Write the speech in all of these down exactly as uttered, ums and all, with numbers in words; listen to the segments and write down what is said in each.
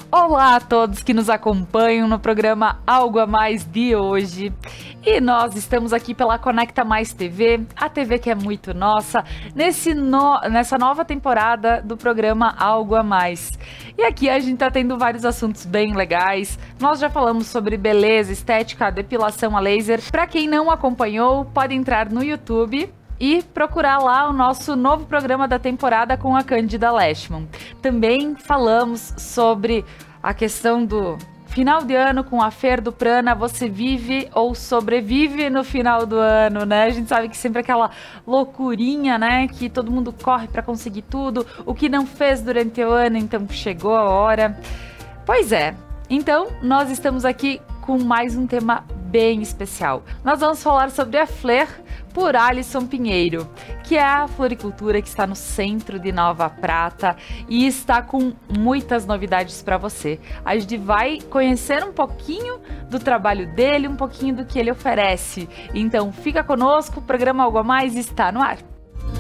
Olá a todos que nos acompanham no programa Algo a Mais de hoje. E nós estamos aqui pela Conecta Mais T V, a T V que é muito nossa, nesse no, nessa nova temporada do programa Algo a Mais. E aqui a gente tá tendo vários assuntos bem legais. Nós já falamos sobre beleza, estética, depilação a laser. Para quem não acompanhou, pode entrar no YouTube e procurar lá o nosso novo programa da temporada com a Cândida Leschmann. Também falamos sobre a questão do final de ano com a Fer do Prana. Você vive ou sobrevive no final do ano, né? A gente sabe que sempre aquela loucurinha, né? Que todo mundo corre para conseguir tudo. O que não fez durante o ano, então chegou a hora. Pois é. Então, nós estamos aqui com mais um tema bem especial. Nós vamos falar sobre a Fleur por Alisson Pinheiro, que é a floricultura que está no centro de Nova Prata e está com muitas novidades para você. A gente vai conhecer um pouquinho do trabalho dele, um pouquinho do que ele oferece. Então, fica conosco, o programa Algo a Mais está no ar.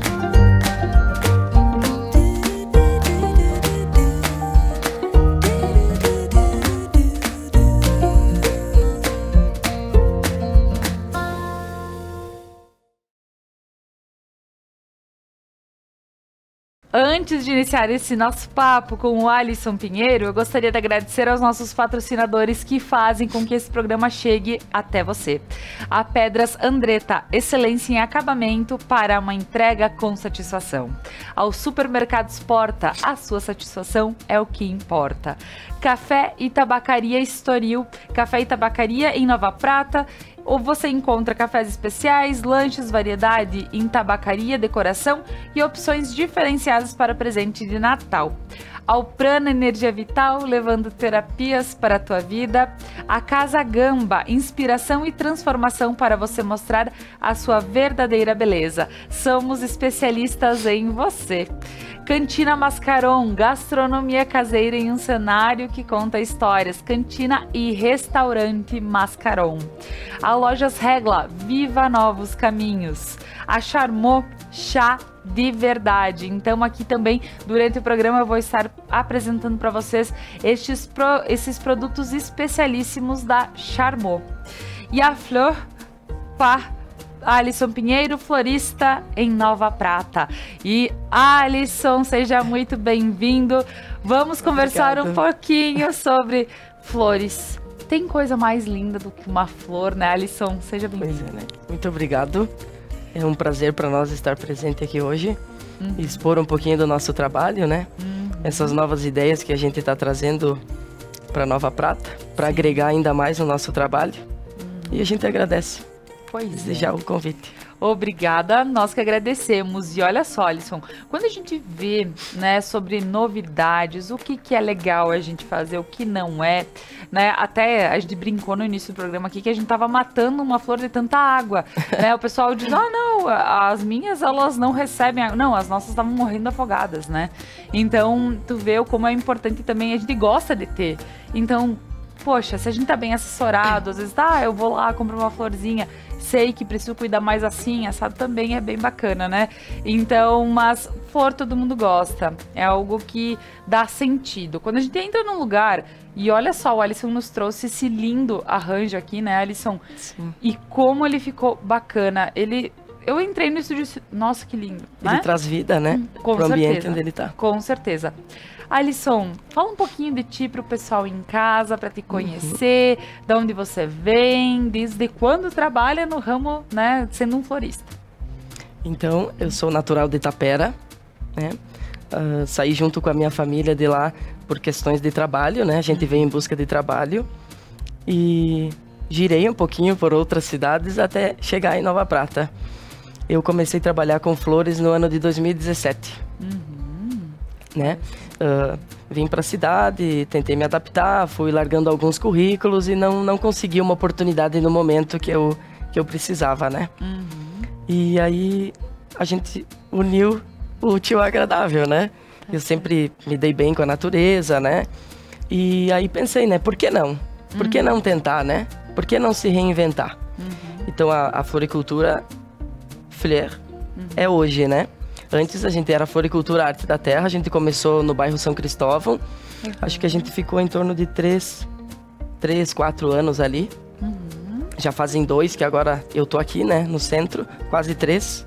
Antes de iniciar esse nosso papo com o Alisson Pinheiro, eu gostaria de agradecer aos nossos patrocinadores que fazem com que esse programa chegue até você. A Pedras Andretta, excelência em acabamento para uma entrega com satisfação. Ao Supermercados Porta, a sua satisfação é o que importa. Café e Tabacaria Estoril, café e tabacaria em Nova Prata. Ou você encontra cafés especiais, lanches, variedade em tabacaria, decoração e opções diferenciadas para presente de Natal. Ao Prana Energia Vital, levando terapias para a tua vida. A Casa Gamba, inspiração e transformação para você mostrar a sua verdadeira beleza. Somos especialistas em você. Cantina Mascaron, gastronomia caseira em um cenário que conta histórias. Cantina e restaurante Mascaron. A Lojas Regla, viva novos caminhos. A Charmot, chá de verdade. Então aqui também, durante o programa, eu vou estar apresentando para vocês estes pro, esses produtos especialíssimos da Charmot. E a Fleur par Alisson Pinheiro, florista em Nova Prata. E Alisson, seja muito bem-vindo. Vamos conversar Obrigado. um pouquinho sobre flores. Tem coisa mais linda do que uma flor, né, Alisson? Seja bem-vindo. Pois é, né? Muito obrigado. É um prazer para nós estar presente aqui hoje uhum. e expor um pouquinho do nosso trabalho, né? Uhum. Essas novas ideias que a gente está trazendo para Nova Prata, para agregar ainda mais no nosso trabalho. Uhum. E a gente agradece. Pois Desejar é. o convite. Obrigada, nós que agradecemos. E olha só, Alisson, quando a gente vê, né, sobre novidades, o que, que é legal a gente fazer, o que não é, né? Até a gente brincou no início do programa aqui que a gente tava matando uma flor de tanta água, né? O pessoal diz, ah, não, as minhas, elas não recebem água. Não, as nossas estavam morrendo afogadas, né? Então, tu vê como é importante também, a gente gosta de ter. Então, poxa, se a gente tá bem assessorado, às vezes, tá, eu vou lá, compro uma florzinha, sei que preciso cuidar mais assim, assado também é bem bacana, né? Então, mas flor todo mundo gosta, é algo que dá sentido. Quando a gente entra num lugar, e olha só, o Alisson nos trouxe esse lindo arranjo aqui, né, Alisson? Sim. E como ele ficou bacana, ele... Eu entrei no estúdio, nossa, que lindo, Ele né? traz vida, né? Com Pro ambiente certeza. onde ele tá. Com certeza. Alisson, fala um pouquinho de ti pro pessoal em casa, para te conhecer, uhum. de onde você vem, desde quando trabalha no ramo, né, sendo um florista. Então, eu sou natural de Itapera, né? Uh, saí junto com a minha família de lá por questões de trabalho, né? A gente veio em busca de trabalho e girei um pouquinho por outras cidades até chegar em Nova Prata. Eu comecei a trabalhar com flores no ano de dois mil e dezessete, uhum. né? Uh, vim para a cidade, tentei me adaptar, fui largando alguns currículos e não, não consegui uma oportunidade no momento que eu, que eu precisava, né? Uhum. E aí a gente uniu o útil ao agradável, né? Uhum. Eu sempre me dei bem com a natureza, né? E aí pensei, né? Por que não? Por uhum. que não tentar, né? Por que não se reinventar? Uhum. Então a, a floricultura Fleur uhum. é hoje, né? Antes a gente era Floricultura Arte da Terra, a gente começou no bairro São Cristóvão Uhum. Acho que a gente ficou em torno de três, três, quatro anos ali. Uhum. Já fazem dois, que agora eu tô aqui, né, no centro, quase três.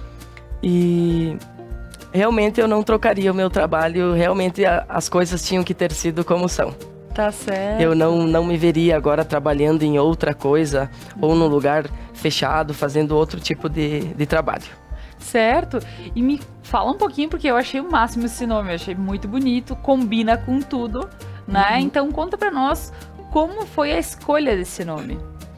E realmente eu não trocaria o meu trabalho, realmente a, as coisas tinham que ter sido como são. Tá certo. Eu não, não me veria agora trabalhando em outra coisa, uhum. ou num lugar fechado, fazendo outro tipo de, de trabalho. Certo. E me fala um pouquinho, porque eu achei o máximo esse nome, eu achei muito bonito, combina com tudo, né? Uhum. Então conta pra nós como foi a escolha desse nome.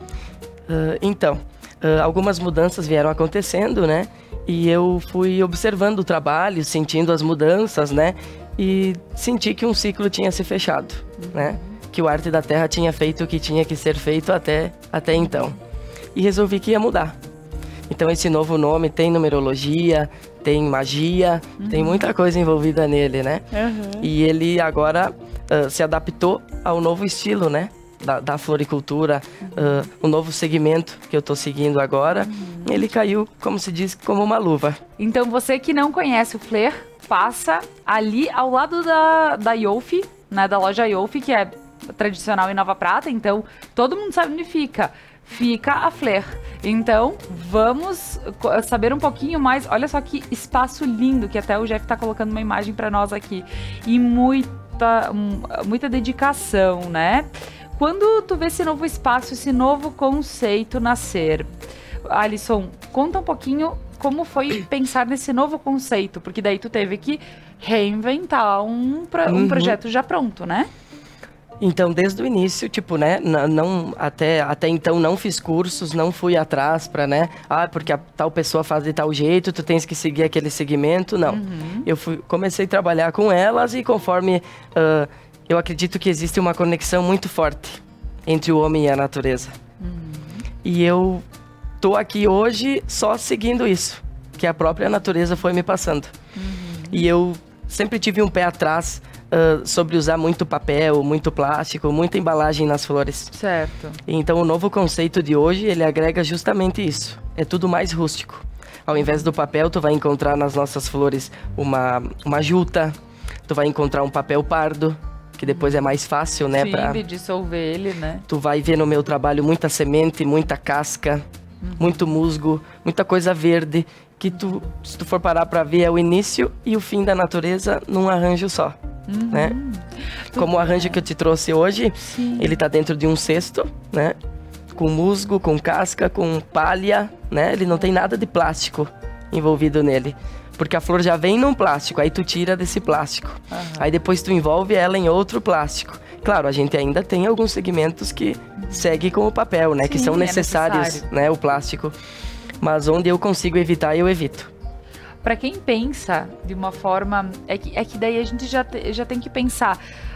Uh, então, uh, algumas mudanças vieram acontecendo, né? E eu fui observando o trabalho, sentindo as mudanças, né? E senti que um ciclo tinha se fechado, uhum. né? Que o Arte da Terra tinha feito o que tinha que ser feito até, até então. E resolvi que ia mudar. Então esse novo nome tem numerologia, tem magia, uhum. tem muita coisa envolvida nele, né? Uhum. E ele agora uh, se adaptou ao novo estilo, né? Da, da floricultura, uh, o novo segmento que eu tô seguindo agora. Uhum. Ele caiu, como se diz, como uma luva. Então você que não conhece o Flair, passa ali ao lado da, da Yofi, né? Da loja Yofi, que é tradicional em Nova Prata. Então todo mundo sabe onde fica. Fica a Flair. Então, vamos saber um pouquinho mais. Olha só que espaço lindo, que até o Jeff tá colocando uma imagem para nós aqui. E muita, muita dedicação, né? Quando tu vê esse novo espaço, esse novo conceito nascer, Alisson, conta um pouquinho como foi pensar nesse novo conceito, porque daí tu teve que reinventar um, pro, um uhum. projeto já pronto, né? Então, desde o início, tipo, né, não, até, até então não fiz cursos, não fui atrás pra, né, ah, porque a tal pessoa faz de tal jeito, tu tens que seguir aquele segmento, não. Uhum. Eu fui, comecei a trabalhar com elas e conforme, uh, eu acredito que existe uma conexão muito forte entre o homem e a natureza. Uhum. E eu tô aqui hoje só seguindo isso, que a própria natureza foi me passando. Uhum. E eu sempre tive um pé atrás, Uh, sobre usar muito papel, muito plástico, muita embalagem nas flores. Certo. Então o novo conceito de hoje, ele agrega justamente isso. É tudo mais rústico. Ao invés do papel, tu vai encontrar nas nossas flores uma, uma juta, tu vai encontrar um papel pardo, que depois é mais fácil, né? Sim, pra... de dissolver ele, né? Tu vai ver no meu trabalho muita semente, muita casca, uhum. muito musgo, muita coisa verde, que tu, se tu for parar pra ver, é o início e o fim da natureza num arranjo só. Uhum. Né? Como o arranjo que eu te trouxe hoje, sim. ele tá dentro de um cesto, né? Com musgo, com casca, com palha, né? Ele não tem nada de plástico envolvido nele. Porque a flor já vem num plástico, aí tu tira desse plástico. Uhum. Aí depois tu envolve ela em outro plástico. Claro, a gente ainda tem alguns segmentos que seguem com o papel, né? Sim, que são necessários, é necessário. Né? O plástico. Mas onde eu consigo evitar, eu evito. Para quem pensa de uma forma... É que, é que daí a gente já, te, já tem que pensar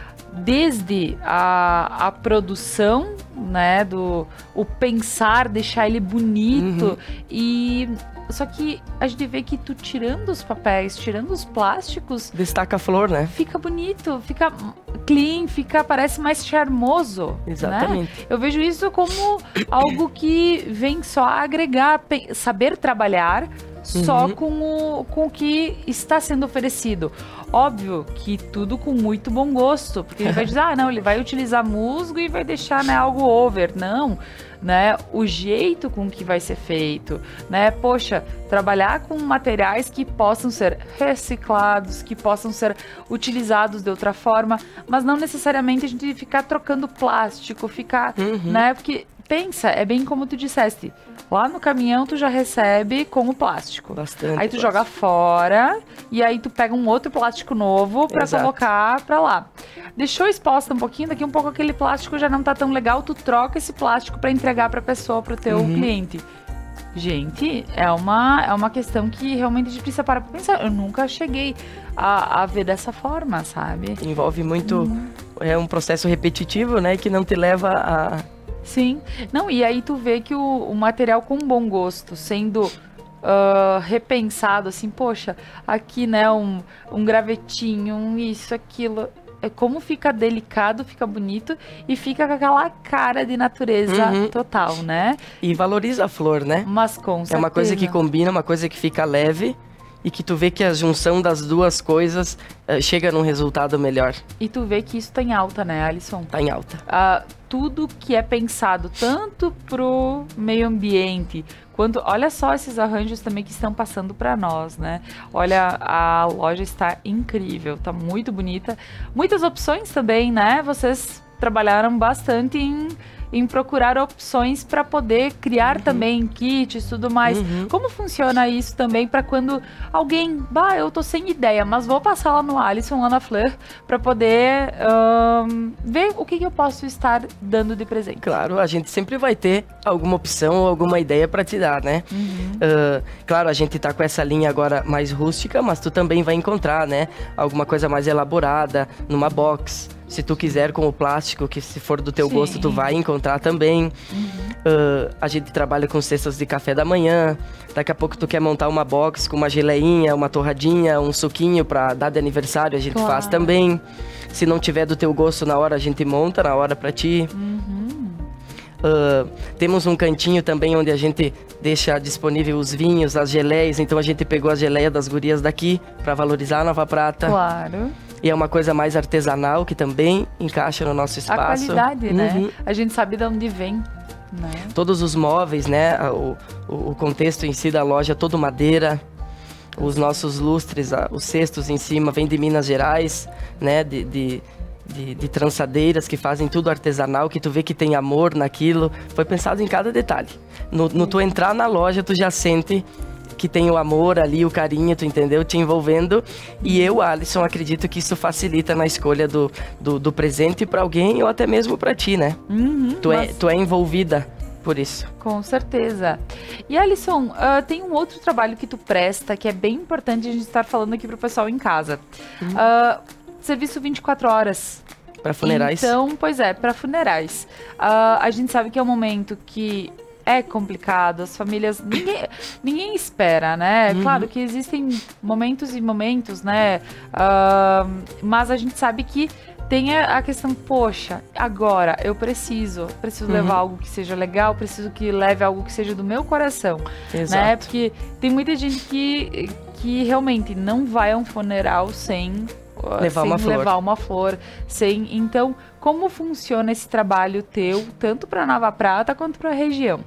desde a, a produção, né? Do, o pensar, deixar ele bonito. Uhum. E... Só que a gente vê que tu tirando os papéis, tirando os plásticos... Destaca a flor, né? Fica bonito, fica clean, fica, parece mais charmoso. Exatamente. Né? Eu vejo isso como algo que vem só agregar, saber trabalhar... Só uhum. com, o, com o que está sendo oferecido. Óbvio que tudo com muito bom gosto. Porque ele vai dizer, ah, não, ele vai utilizar musgo e vai deixar, né, algo over. Não, né? O jeito com que vai ser feito, né? Poxa, trabalhar com materiais que possam ser reciclados, que possam ser utilizados de outra forma, mas não necessariamente a gente ficar trocando plástico, ficar, uhum. né? Porque... Pensa, é bem como tu disseste, lá no caminhão tu já recebe com o plástico. Bastante. Aí tu plástico. joga fora e aí tu pega um outro plástico novo pra Exato. Colocar pra lá. Deixou exposta um pouquinho, daqui um pouco aquele plástico já não tá tão legal, tu troca esse plástico pra entregar pra pessoa, pro teu uhum. cliente. Gente, é uma, é uma questão que realmente a gente precisa parar pra pensar. Eu nunca cheguei a, a ver dessa forma, sabe? Envolve muito, uhum. é um processo repetitivo, né, que não te leva a... Sim, não, e aí tu vê que o, o material com bom gosto, sendo uh, repensado, assim, poxa, aqui, né, um, um gravetinho, um isso, aquilo, é como fica delicado, fica bonito e fica com aquela cara de natureza uhum. total, né? E valoriza a flor, né? Mas com certeza. É uma coisa que combina, uma coisa que fica leve e que tu vê que a junção das duas coisas uh, chega num resultado melhor. E tu vê que isso tá em alta, né, Alisson? Tá em alta. Uh, tudo que é pensado tanto pro meio ambiente, quanto... Olha só esses arranjos também que estão passando para nós, né? Olha, a loja está incrível, tá muito bonita. Muitas opções também, né? Vocês trabalharam bastante em... em procurar opções para poder criar uhum. também kits e tudo mais. Uhum. Como funciona isso também para quando alguém, bah, eu tô sem ideia, mas vou passar lá no Alisson, lá na Fleur, para poder um, ver o que, que eu posso estar dando de presente. Claro, a gente sempre vai ter alguma opção ou alguma ideia para te dar, né? Uhum. Uh, claro, a gente tá com essa linha agora mais rústica, mas tu também vai encontrar, né? Alguma coisa mais elaborada, numa box. Se tu quiser com o plástico, que se for do teu Sim. gosto, tu vai encontrar também. Uhum. Uh, a gente trabalha com cestas de café da manhã. Daqui a pouco tu quer montar uma box com uma geleinha, uma torradinha, um suquinho pra dar de aniversário, a gente claro. faz também. Se não tiver do teu gosto na hora, a gente monta na hora pra ti. Uhum. Uh, temos um cantinho também onde a gente deixa disponível os vinhos, as geleias. Então a gente pegou a geleia das gurias daqui pra valorizar a Nova Prata. Claro. E é uma coisa mais artesanal, que também encaixa no nosso espaço. A qualidade, uhum. né? A gente sabe de onde vem, né? Todos os móveis, né? O, o, o contexto em si da loja, todo madeira. Os nossos lustres, os cestos em cima, vêm de Minas Gerais, né? De, de, de, de trançadeiras que fazem tudo artesanal, que tu vê que tem amor naquilo. Foi pensado em cada detalhe. No, no tu entrar na loja, tu já sente... que tem o amor ali, o carinho, tu entendeu? Te envolvendo. E eu, Alisson, acredito que isso facilita na escolha do, do, do presente para alguém ou até mesmo para ti, né? Uhum, tu, mas... é, tu é envolvida por isso. Com certeza. E, Alisson, uh, tem um outro trabalho que tu presta que é bem importante a gente estar falando aqui pro pessoal em casa. Uhum. Uh, serviço vinte e quatro horas. Para funerais. Então, pois é, para funerais. Uh, a gente sabe que é um momento que é complicado, as famílias... Ninguém, ninguém espera, né? Uhum. Claro que existem momentos e momentos, né? Uh, mas a gente sabe que tem a questão, poxa, agora eu preciso, preciso uhum. levar algo que seja legal, preciso que leve algo que seja do meu coração, Exato. né? Porque tem muita gente que, que realmente não vai a um funeral sem... Levar sem uma flor. levar uma flor, sem... Então, como funciona esse trabalho teu, tanto para Nova Prata quanto para a região?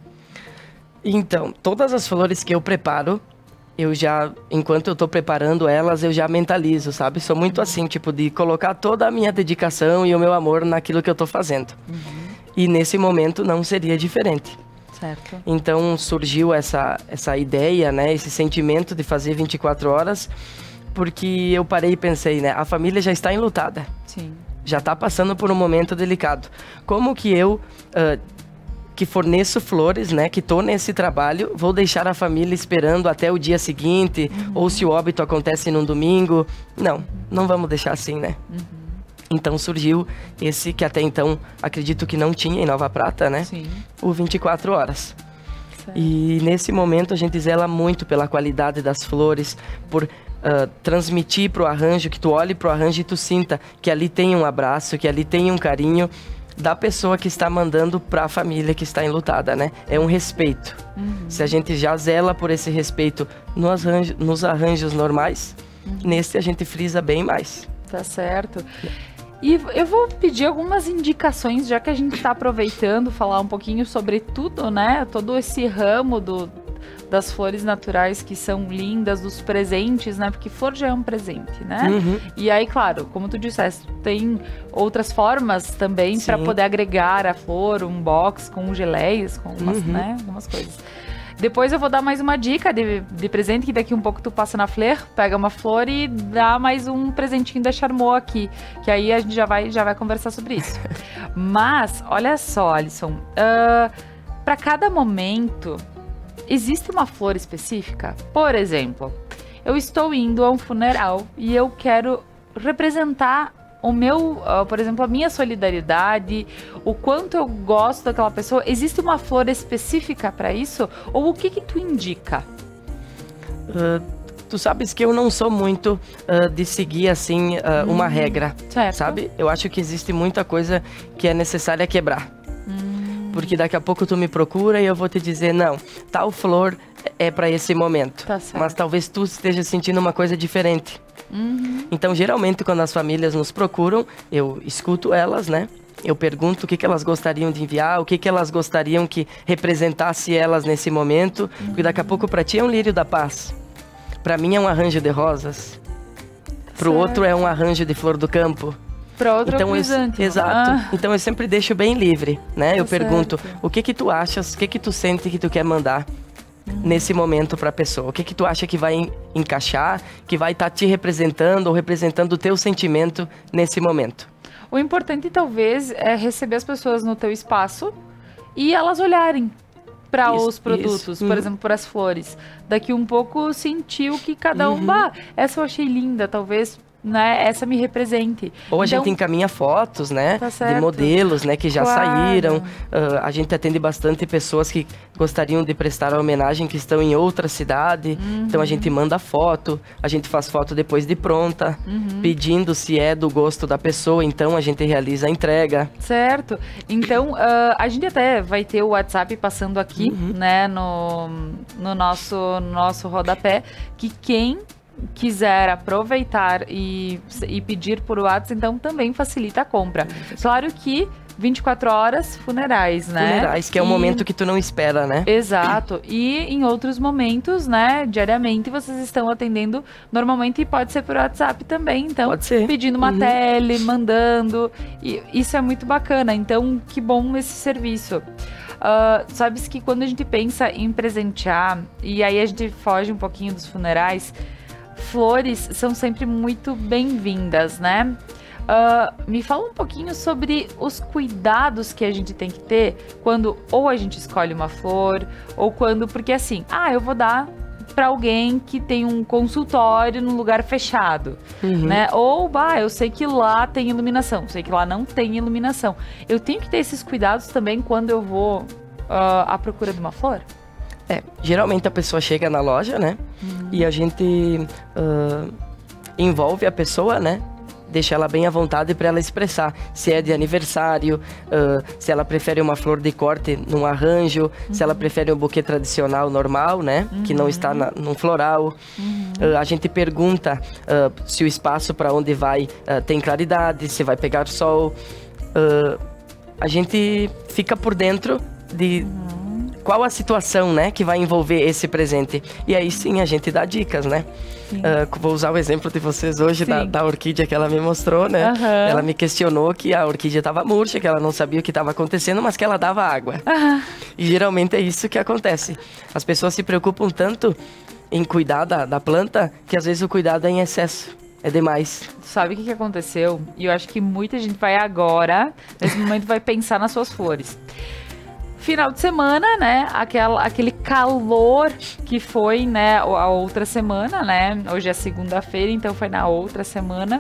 Então, todas as flores que eu preparo, eu já, enquanto eu tô preparando elas, eu já mentalizo, sabe? Sou muito assim, tipo, de colocar toda a minha dedicação e o meu amor naquilo que eu tô fazendo. Uhum. E nesse momento não seria diferente. Certo. Então, surgiu essa, essa ideia, né? Esse sentimento de fazer vinte e quatro horas, porque eu parei e pensei, né? A família já está enlutada. Sim. Já está passando por um momento delicado. Como que eu... Uh, que forneço flores, né, que tô nesse trabalho, vou deixar a família esperando até o dia seguinte, uhum. ou se o óbito acontece num domingo. Não, não vamos deixar assim, né? Uhum. Então surgiu esse que até então acredito que não tinha em Nova Prata, né? Sim. O vinte e quatro horas. Certo. E nesse momento a gente zela muito pela qualidade das flores, por uh, transmitir pro arranjo, que tu olhe pro arranjo e tu sinta que ali tem um abraço, que ali tem um carinho da pessoa que está mandando para a família que está enlutada, né? É um respeito. Uhum. Se a gente já zela por esse respeito nos arranjos, nos arranjos normais, uhum. nesse a gente frisa bem mais. Tá certo. E eu vou pedir algumas indicações, já que a gente está aproveitando, falar um pouquinho sobre tudo, né? Todo esse ramo do, das flores naturais que são lindas, dos presentes, né? Porque flor já é um presente, né? Uhum. E aí, claro, como tu disseste, tem outras formas também para poder agregar a flor, um box com geleias, com umas, uhum. né? Algumas coisas. Depois eu vou dar mais uma dica de, de presente, que daqui um pouco tu passa na Fleur, pega uma flor e dá mais um presentinho da Charmot aqui, que aí a gente já vai, já vai conversar sobre isso. Mas, olha só, Alisson, uh, para cada momento, existe uma flor específica? Por exemplo, eu estou indo a um funeral e eu quero representar o meu, uh, por exemplo, a minha solidariedade, o quanto eu gosto daquela pessoa. Existe uma flor específica para isso? Ou o que que tu indica? Uh, tu sabes que eu não sou muito uh, de seguir, assim, uh, hum, uma regra, certo. sabe? Eu acho que existe muita coisa que é necessária quebrar. Hum. Porque daqui a pouco tu me procura e eu vou te dizer, não, tal flor é para esse momento. Tá certo. Mas talvez tu esteja sentindo uma coisa diferente. Uhum. Então, geralmente, quando as famílias nos procuram, eu escuto elas, né? Eu pergunto o que, que elas gostariam de enviar, o que, que elas gostariam que representasse elas nesse momento. Uhum. Porque daqui a pouco para ti é um lírio da paz. Para mim é um arranjo de rosas. Para o outro é um arranjo de flor do campo. Para outro então, é um eu, exato. Ah. Então eu sempre deixo bem livre, né? Eu tá pergunto, certo. o que que tu achas, o que que tu sente que tu quer mandar uhum. nesse momento para a pessoa? O que que tu acha que vai encaixar, que vai estar tá te representando ou representando o teu sentimento nesse momento? O importante talvez é receber as pessoas no teu espaço e elas olharem para os produtos, uhum. por exemplo, para as flores. Daqui um pouco sentir o que cada um, uhum. ah, essa eu achei linda, talvez, né, essa me represente. Ou a então, gente encaminha fotos, né, tá de modelos, né, que já claro. saíram. Uh, a gente atende bastante pessoas que gostariam de prestar a homenagem que estão em outra cidade. Uhum. Então a gente manda foto, a gente faz foto depois de pronta, uhum. pedindo se é do gosto da pessoa. Então a gente realiza a entrega. Certo. Então uh, a gente até vai ter o WhatsApp passando aqui, uhum. né, no, no nosso, no nosso rodapé, que quem quiser aproveitar e, e pedir por WhatsApp, então também facilita a compra. Claro que vinte e quatro horas funerais, né? Funerais, que é um momento que tu não espera, né? Exato. E em outros momentos, né, diariamente, vocês estão atendendo normalmente, pode ser por WhatsApp também, então, pode ser. Pedindo uma uhum. tele, mandando, e isso é muito bacana, então, que bom esse serviço. Uh, sabes que quando a gente pensa em presentear, e aí a gente foge um pouquinho dos funerais, flores são sempre muito bem-vindas, né? Uh, me fala um pouquinho sobre os cuidados que a gente tem que ter quando ou a gente escolhe uma flor, ou quando, porque assim, ah, eu vou dar para alguém que tem um consultório num lugar fechado, uhum. né? Ou, bah, eu sei que lá tem iluminação, sei que lá não tem iluminação. Eu tenho que ter esses cuidados também quando eu vou uh, à procura de uma flor? É, geralmente a pessoa chega na loja, né? Uhum. E a gente uh, envolve a pessoa, né? Deixa ela bem à vontade para ela expressar se é de aniversário, uh, se ela prefere uma flor de corte num arranjo, uhum. se ela prefere um buquê tradicional normal, né? Uhum. Que não está na, num floral. Uhum. Uh, a gente pergunta uh, se o espaço para onde vai uh, tem claridade, se vai pegar sol. Uh, a gente fica por dentro de... Uhum. Qual a situação, né, que vai envolver esse presente. E aí sim a gente dá dicas, né? Uh, vou usar o exemplo de vocês hoje da, da orquídea que ela me mostrou, né? Uhum. Ela me questionou que a orquídea estava murcha, que ela não sabia o que estava acontecendo, mas que ela dava água. Uhum. E geralmente é isso que acontece. As pessoas se preocupam tanto em cuidar da, da planta, que às vezes o cuidado é em excesso. É demais. Sabe o que, que aconteceu? E eu acho que muita gente vai agora, nesse momento, vai pensar nas suas flores. Final de semana, né, aquela, aquele calor que foi, né, a outra semana, né, hoje é segunda-feira, então foi na outra semana,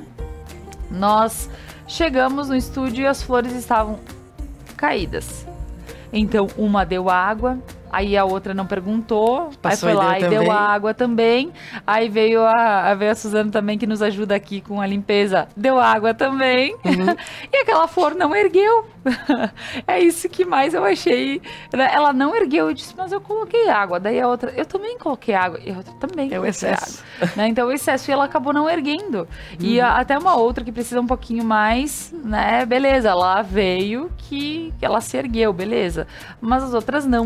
nós chegamos no estúdio e as flores estavam caídas, então uma deu água, aí a outra não perguntou, passou aí foi lá e deu, deu água também. Aí veio a, veio a Suzana também, que nos ajuda aqui com a limpeza, deu água também. Uhum. E aquela flor não ergueu. É isso que mais eu achei. Ela não ergueu, eu disse, mas eu coloquei água. Daí a outra, eu também coloquei água. E a outra também é o excesso. Água, né? Então o excesso, e ela acabou não erguendo. Uhum. E a, até uma outra que precisa um pouquinho mais, né? Beleza, ela veio que, que ela se ergueu, beleza. Mas as outras não.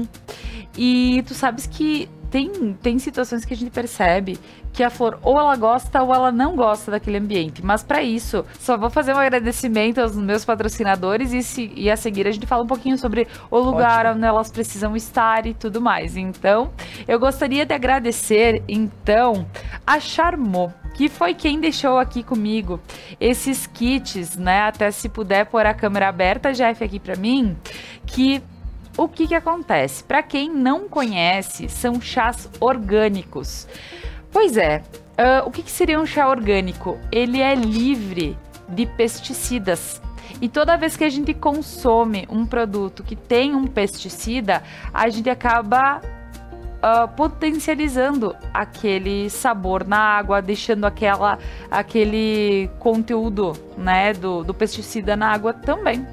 E tu sabes que tem, tem situações que a gente percebe que a flor ou ela gosta ou ela não gosta daquele ambiente. Mas para isso, só vou fazer um agradecimento aos meus patrocinadores e, se, e a seguir a gente fala um pouquinho sobre o lugar Ótimo. Onde elas precisam estar e tudo mais. Então, eu gostaria de agradecer, então, a Charmot, que foi quem deixou aqui comigo esses kits, né? Até se puder pôr a câmera aberta, Jeff, aqui para mim, que... O que que acontece? Para quem não conhece, são chás orgânicos. Pois é, uh, o que que seria um chá orgânico? Ele é livre de pesticidas. E toda vez que a gente consome um produto que tem um pesticida, a gente acaba uh, potencializando aquele sabor na água, deixando aquela, aquele conteúdo, né, do, do pesticida na água também.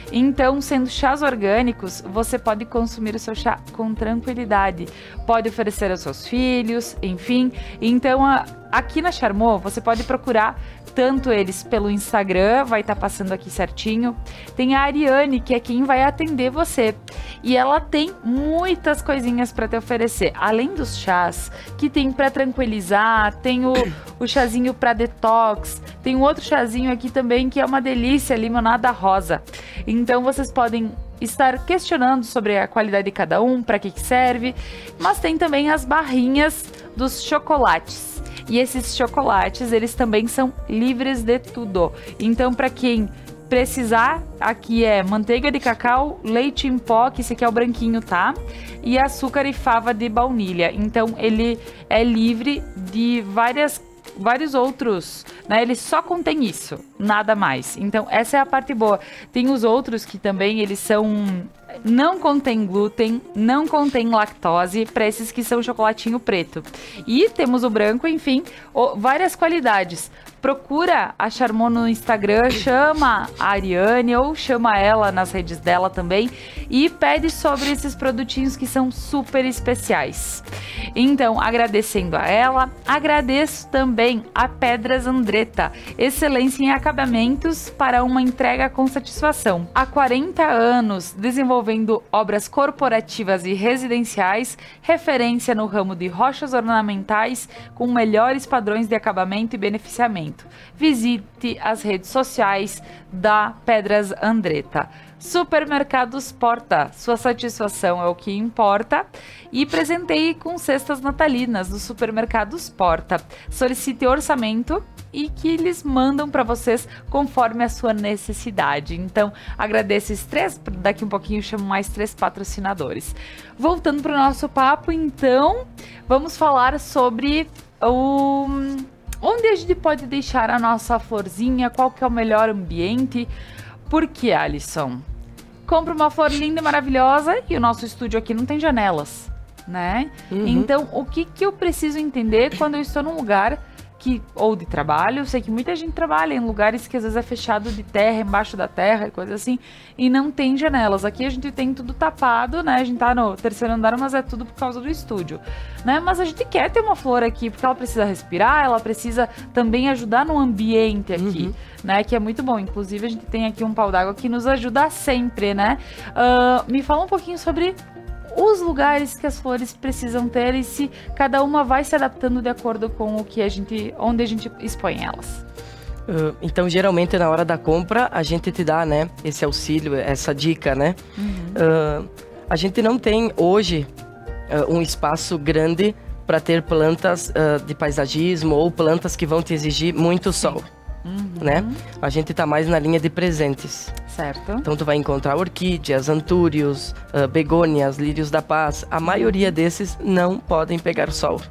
Então, sendo chás orgânicos, você pode consumir o seu chá com tranquilidade. Pode oferecer aos seus filhos, enfim. Então, a, aqui na Charmot, você pode procurar tanto eles pelo Instagram, vai estar tá passando aqui certinho. Tem a Ariane, que é quem vai atender você. E ela tem muitas coisinhas para te oferecer. Além dos chás, que tem para tranquilizar, tem o, o chazinho para detox, tem um outro chazinho aqui também que é uma delícia, limonada rosa. Então vocês podem estar questionando sobre a qualidade de cada um, para que que serve. Mas tem também as barrinhas dos chocolates. E esses chocolates, eles também são livres de tudo. Então, para quem precisar, aqui é manteiga de cacau, leite em pó, que esse aqui é o branquinho, tá? E açúcar e fava de baunilha. Então, ele é livre de várias vários outros, né? Ele só contém isso, nada mais. Então, essa é a parte boa. Tem os outros que também, eles são... não contém glúten, não contém lactose, para esses que são chocolatinho preto. E temos o branco, enfim, o, várias qualidades. Procura a Charmot no Instagram, chama a Ariane ou chama ela nas redes dela também e pede sobre esses produtinhos que são super especiais. Então, agradecendo a ela, agradeço também a Pedras Andretta, excelência em acabamentos para uma entrega com satisfação. Há quarenta anos desenvolvendo obras corporativas e residenciais, referência no ramo de rochas ornamentais com melhores padrões de acabamento e beneficiamento. Visite as redes sociais da Pedras Andretta. Supermercados Porta, sua satisfação é o que importa. E presenteie com cestas natalinas do Supermercados Porta. Solicite orçamento e que eles mandam para vocês conforme a sua necessidade. Então, agradeço esses três, daqui um pouquinho eu chamo mais três patrocinadores. Voltando para o nosso papo, então, vamos falar sobre o... onde a gente pode deixar a nossa florzinha, qual que é o melhor ambiente. Por que, Alisson? Compra uma flor linda e maravilhosa e o nosso estúdio aqui não tem janelas, né? Uhum. Então, o que, que eu preciso entender quando eu estou num lugar que, ou de trabalho, eu sei que muita gente trabalha em lugares que às vezes é fechado de terra, embaixo da terra e coisa assim, e não tem janelas. Aqui a gente tem tudo tapado, né? A gente tá no terceiro andar, mas é tudo por causa do estúdio, né? Mas a gente quer ter uma flor aqui, porque ela precisa respirar, ela precisa também ajudar no ambiente aqui, uhum. né? Que é muito bom. Inclusive, a gente tem aqui um pau d'água que nos ajuda sempre, né? Uh, me fala um pouquinho sobre os lugares que as flores precisam ter e se cada uma vai se adaptando de acordo com o que a gente, onde a gente expõe elas. Uh, então, geralmente, na hora da compra, a gente te dá, né, esse auxílio, essa dica, né? Uhum. Uh, a gente não tem, hoje, uh, um espaço grande para ter plantas uh, de paisagismo ou plantas que vão te exigir muito sol. Uhum. Né? A gente tá mais na linha de presentes. Certo. Então tu vai encontrar orquídeas, antúrios, uh, begônias, lírios da paz. A maioria desses não podem pegar o sol.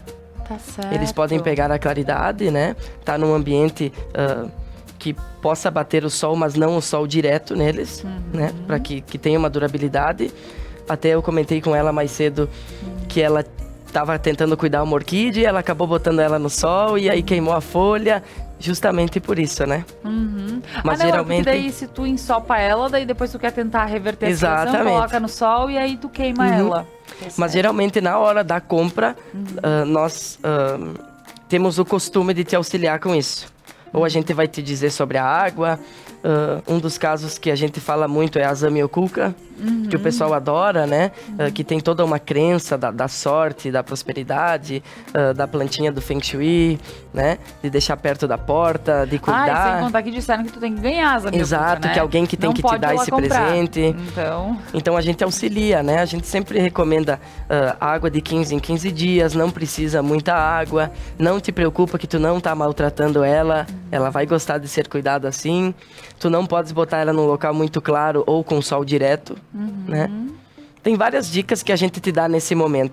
Tá certo. Eles podem pegar a claridade, né? Tá num ambiente uh, que possa bater o sol, mas não o sol direto neles, uhum. né? Para que, que tenha uma durabilidade. Até eu comentei com ela mais cedo uhum. que ela tava tentando cuidar uma orquídea, ela acabou botando ela no sol e aí queimou a folha. Justamente por isso, né? Uhum. Mas ah, não, geralmente... daí se tu ensopa ela, daí depois tu quer tentar reverter a Exatamente. situação, coloca no sol e aí tu queima uhum. ela. Mas geralmente na hora da compra, uhum. uh, nós uh, temos o costume de te auxiliar com isso. Ou a gente vai te dizer sobre a água. Uh, um dos casos que a gente fala muito é a zamioculca, uhum. que o pessoal adora, né? Uhum. Uh, que tem toda uma crença da, da sorte, da prosperidade, uh, da plantinha do Feng Shui, né? De deixar perto da porta, de cuidar. Ah, e sem contar que disseram que tu tem que ganhar a zamioculca, Exato, né? que alguém que tem Não que te dar esse comprar. presente. Então... então a gente auxilia, né? A gente sempre recomenda uh, água de quinze em quinze dias, não precisa muita água, não te preocupa que tu não tá maltratando ela, uhum. ela vai gostar de ser cuidada assim. Tu não podes botar ela num local muito claro ou com sol direto, uhum. né? Tem várias dicas que a gente te dá nesse momento.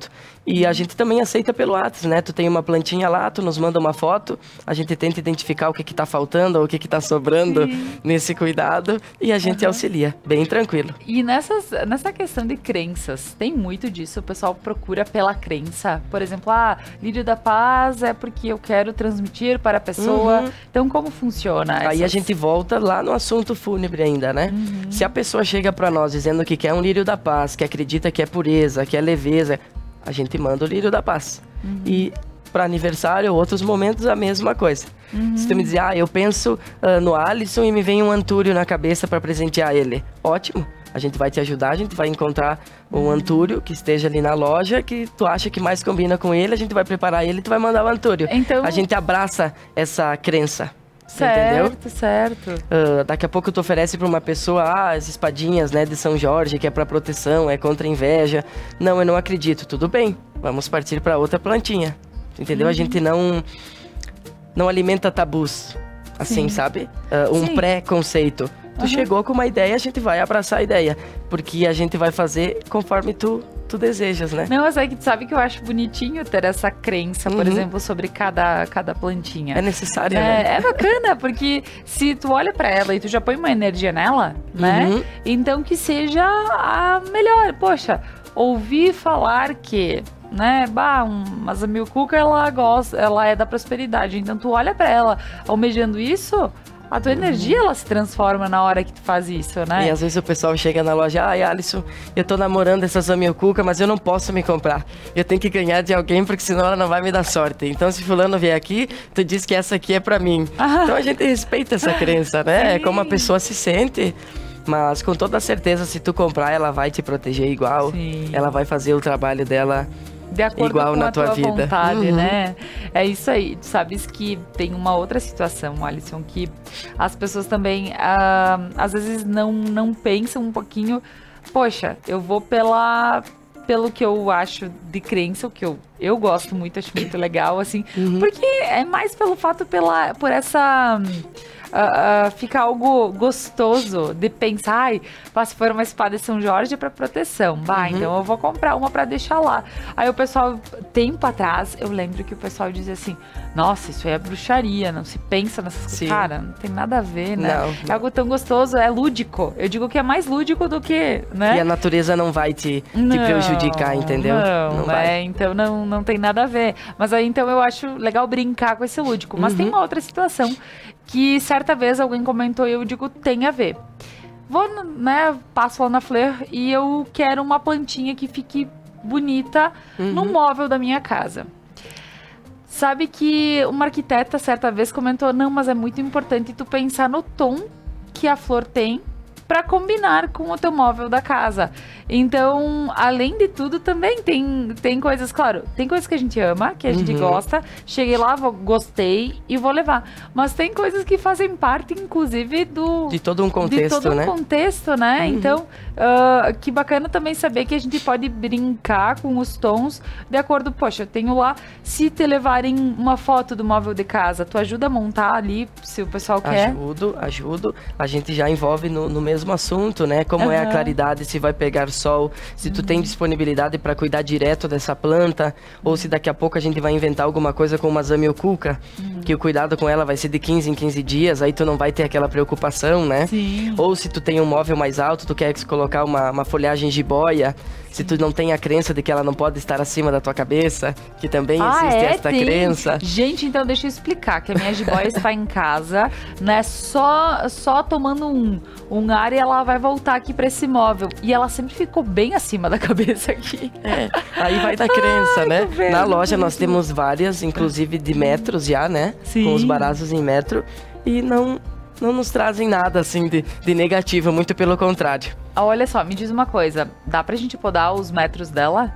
E a gente também aceita pelo WhatsApp, né? Tu tem uma plantinha lá, tu nos manda uma foto, a gente tenta identificar o que que tá faltando ou o que que tá sobrando Sim. nesse cuidado e a gente uhum. auxilia, bem tranquilo. E nessas, nessa questão de crenças, tem muito disso, o pessoal procura pela crença. Por exemplo, ah, lírio da paz é porque eu quero transmitir para a pessoa. Uhum. Então, como funciona? Aí essas... a gente volta lá no assunto fúnebre ainda, né? Uhum. Se a pessoa chega para nós dizendo que quer um lírio da paz, que acredita que é pureza, que é leveza, a gente manda o lírio da paz. Uhum. E para aniversário ou outros momentos, a mesma coisa. Uhum. Se tu me dizer, ah, eu penso uh, no Alisson e me vem um antúrio na cabeça para presentear ele. Ótimo, a gente vai te ajudar, a gente vai encontrar um antúrio que esteja ali na loja, que tu acha que mais combina com ele, a gente vai preparar ele e tu vai mandar o antúrio. Então... A gente abraça essa crença. Certo, entendeu? certo. Uh, daqui a pouco tu oferece para uma pessoa, ah, as espadinhas, né, de São Jorge, que é para proteção, é contra inveja. Não, eu não acredito. Tudo bem, vamos partir para outra plantinha. Entendeu? Uhum. A gente não não alimenta tabus, assim, Sim. sabe? Uh, um pré-conceito. Tu uhum. chegou com uma ideia, a gente vai abraçar a ideia, porque a gente vai fazer conforme tu tu desejas, né? Não, mas é que tu sabe que eu acho bonitinho ter essa crença, por uhum. exemplo, sobre cada, cada plantinha. É necessário, é, né? É bacana, porque se tu olha pra ela e tu já põe uma energia nela, né? Uhum. Então que seja a melhor. Poxa, ouvir falar que... né, bah, um, mas a Milkuka, ela gosta, ela é da prosperidade, então tu olha pra ela almejando isso, a tua uhum. energia, ela se transforma na hora que tu faz isso, né? E às vezes o pessoal chega na loja, ai, Alisson, eu tô namorando essa Zamiocuca, mas eu não posso me comprar. Eu tenho que ganhar de alguém, porque senão ela não vai me dar sorte. Então, se fulano vier aqui, tu diz que essa aqui é pra mim. Ah. Então, a gente respeita essa crença, né? É como a pessoa se sente. Mas, com toda certeza, se tu comprar, ela vai te proteger igual. Sim. Ela vai fazer o trabalho dela de acordo igual com na a tua, tua vida. vontade, uhum. né? É isso aí. Tu sabes que tem uma outra situação, Alisson, que as pessoas também, ah, às vezes, não, não pensam um pouquinho, poxa, eu vou pela... pelo que eu acho de crença, o que eu, eu gosto muito, acho muito legal, assim, uhum. porque é mais pelo fato, pela, por essa... Uh, uh, fica algo gostoso de pensar, ai, se for uma espada de São Jorge é pra proteção, bah, uhum. então eu vou comprar uma pra deixar lá. Aí o pessoal, tempo atrás, eu lembro que o pessoal dizia assim, nossa, isso aí é bruxaria, não se pensa nessas coisas. Cara, não tem nada a ver, né? Não, não. É algo tão gostoso, é lúdico. Eu digo que é mais lúdico do que, né? E a natureza não vai te, te não, prejudicar, entendeu? Não, não né? vai. Então não, não tem nada a ver. Mas aí, então, eu acho legal brincar com esse lúdico. Mas uhum. tem uma outra situação que certa vez alguém comentou e eu digo, tem a ver. Vou, né, passo lá na Fleur e eu quero uma plantinha que fique bonita uhum. no móvel da minha casa. Sabe que uma arquiteta certa vez comentou, não, mas é muito importante tu pensar no tom que a flor tem para combinar com o teu móvel da casa. Então, além de tudo, também tem, tem coisas, claro, tem coisas que a gente ama, que a gente uhum. gosta. Cheguei lá, vou, gostei e vou levar. Mas tem coisas que fazem parte, inclusive, do... De todo um contexto, de todo um né? contexto, né? Uhum. Então, uh, que bacana também saber que a gente pode brincar com os tons de acordo... Poxa, eu tenho lá, se te levarem uma foto do móvel de casa, tu ajuda a montar ali, se o pessoal quer? Ajudo, ajudo. A gente já envolve no, no mesmo assunto, né? Como uhum. é a claridade, se vai pegar sol, se tu uhum. tem disponibilidade para cuidar direto dessa planta, ou se daqui a pouco a gente vai inventar alguma coisa com uma Zamioculca, uhum. que o cuidado com ela vai ser de quinze em quinze dias, aí tu não vai ter aquela preocupação, né? Sim. Ou se tu tem um móvel mais alto, tu quer colocar uma, uma folhagem jiboia, se tu não tem a crença de que ela não pode estar acima da tua cabeça, que também ah, existe é? esta tem. crença. Gente, então deixa eu explicar, que a minha jiboia está em casa, né, só, só tomando um, um ar e ela vai voltar aqui para esse móvel. E ela sempre ficou bem acima da cabeça aqui. É, aí vai da crença, Ai, né? vendo, Na loja nós temos várias, inclusive de metros já, né? Sim. Com os baratos em metro. E não... não nos trazem nada, assim, de, de negativo, muito pelo contrário. Olha só, me diz uma coisa, dá pra gente podar os metros dela?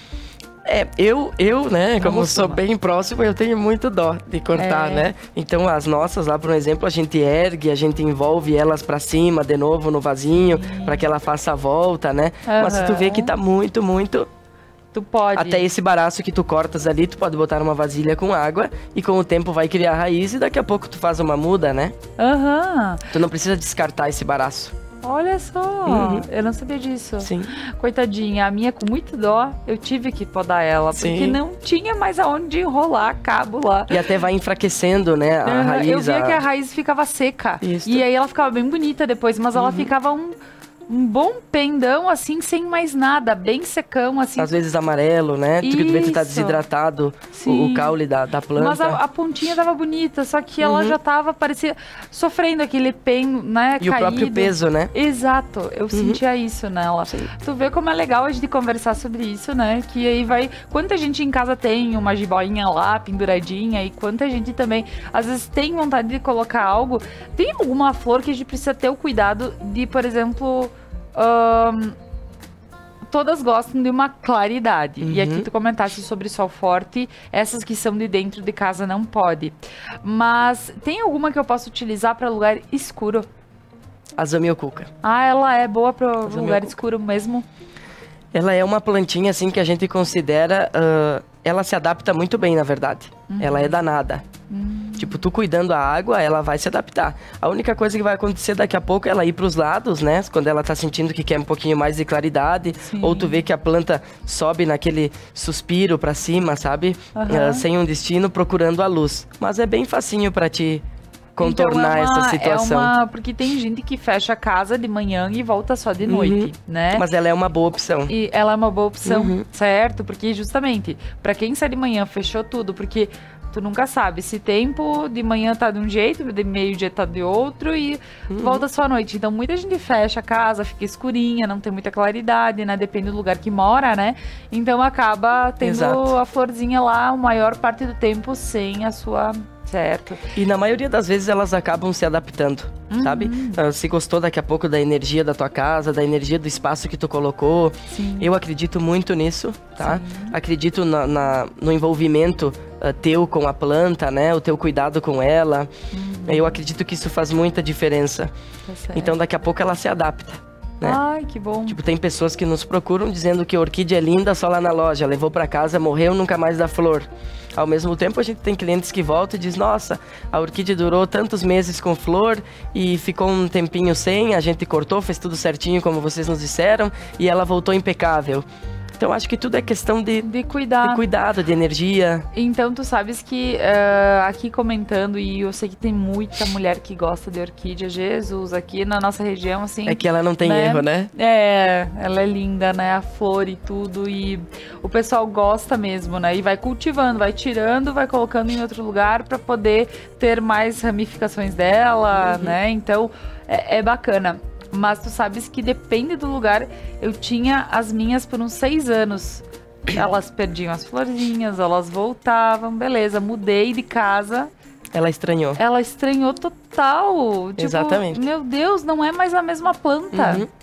É, eu, eu né, Não como costuma. sou bem próximo, eu tenho muito dó de cortar, É. né? Então, as nossas lá, por exemplo, a gente ergue, a gente envolve elas pra cima, de novo no vasinho, pra que ela faça a volta, né? Mas se tu vê que tá muito, muito... Tu pode. Até esse baraço que tu cortas ali, tu pode botar numa vasilha com água e com o tempo vai criar raiz e daqui a pouco tu faz uma muda, né? Aham. Tu não precisa descartar esse baraço. Olha só, Uhum. eu não sabia disso. Sim. Coitadinha, a minha com muito dó, eu tive que podar ela, Sim. porque não tinha mais aonde enrolar cabo lá. E até vai enfraquecendo, né, a Aham, raiz. eu via a... que a raiz ficava seca. Isso. E aí ela ficava bem bonita depois, mas ela Uhum. ficava um, um bom pendão, assim, sem mais nada, bem secão, assim. Às vezes amarelo, né? Tu que vê que tá Isso. desidratado o, Sim. o caule da, da planta. Mas a, a pontinha tava bonita, só que ela Uhum. já tava, parecia, sofrendo aquele pen, né, E o caído. próprio peso, né? Exato, eu sentia isso nela. Sim. Tu vê como é legal a gente conversar sobre isso, né? Que aí vai... Quanta gente em casa tem uma jiboinha lá, penduradinha, e quanta gente também, às vezes, tem vontade de colocar algo. Tem alguma flor que a gente precisa ter o cuidado de, por exemplo... ahn, todas gostam de uma claridade. E Uhum. aqui tu comentaste sobre sol forte, essas que são de dentro de casa não pode. Mas tem alguma que eu posso utilizar para lugar escuro? A zamioculca. Ah, ela é boa para Zamioculca. lugar escuro mesmo? Ela é uma plantinha, assim, que a gente considera... ah, ela se adapta muito bem, na verdade. Ela é danada. Tipo, tu cuidando a água, ela vai se adaptar. A única coisa que vai acontecer daqui a pouco é ela ir pros lados, né? Quando ela tá sentindo que quer um pouquinho mais de claridade. Sim. Ou tu vê que a planta sobe naquele suspiro pra cima, sabe? Aham. Ah, sem um destino, procurando a luz. Mas é bem facinho pra te contornar Então é uma- essa situação. É uma, porque tem gente que fecha a casa de manhã e volta só de noite, né? Mas ela é uma boa opção. E ela é uma boa opção, Uhum. certo? Porque justamente, pra quem sai de manhã, fechou tudo, porque tu nunca sabe se tempo de manhã tá de um jeito, de meio-dia tá de outro e Uhum. volta só à noite. Então muita gente fecha a casa, fica escurinha, não tem muita claridade, né? Depende do lugar que mora, né? Então acaba tendo Exato. a florzinha lá a maior parte do tempo sem a sua... Certo. E na maioria das vezes elas acabam se adaptando, sabe? Ah, se gostou daqui a pouco da energia da tua casa, da energia do espaço que tu colocou. Sim. Eu acredito muito nisso, tá? Acredito na, na- no envolvimento ah, teu com a planta, né? O teu cuidado com ela. Eu acredito que isso faz muita diferença. Tá certo. Então daqui a pouco ela se adapta, né? Ai, que bom. Tipo, tem pessoas que nos procuram dizendo que a orquídea é linda só lá na loja, levou pra casa, morreu, nunca mais dá flor. Ao mesmo tempo, a gente tem clientes que voltam e diz: nossa, a orquídea durou tantos meses com flor e ficou um tempinho sem, a gente cortou, fez tudo certinho como vocês nos disseram e ela voltou impecável. Então, acho que tudo é questão de, De cuidar. de cuidado, de energia. Então, tu sabes que eh, aqui comentando, e eu sei que tem muita mulher que gosta de orquídea, Jesus, aqui na nossa região, assim... É que ela não tem né? erro, né? É, ela é linda, né? A flor e tudo, e o pessoal gosta mesmo, né? E vai cultivando, vai tirando, vai colocando em outro lugar para poder ter mais ramificações dela, Uhum. né? Então, é, é bacana. Mas tu sabes que depende do lugar. Eu tinha as minhas por uns seis anos. Elas perdiam as florzinhas, elas voltavam, beleza. Mudei de casa, Ela estranhou. ela estranhou total. Tipo, Exatamente. meu Deus, não é mais a mesma planta. Uhum.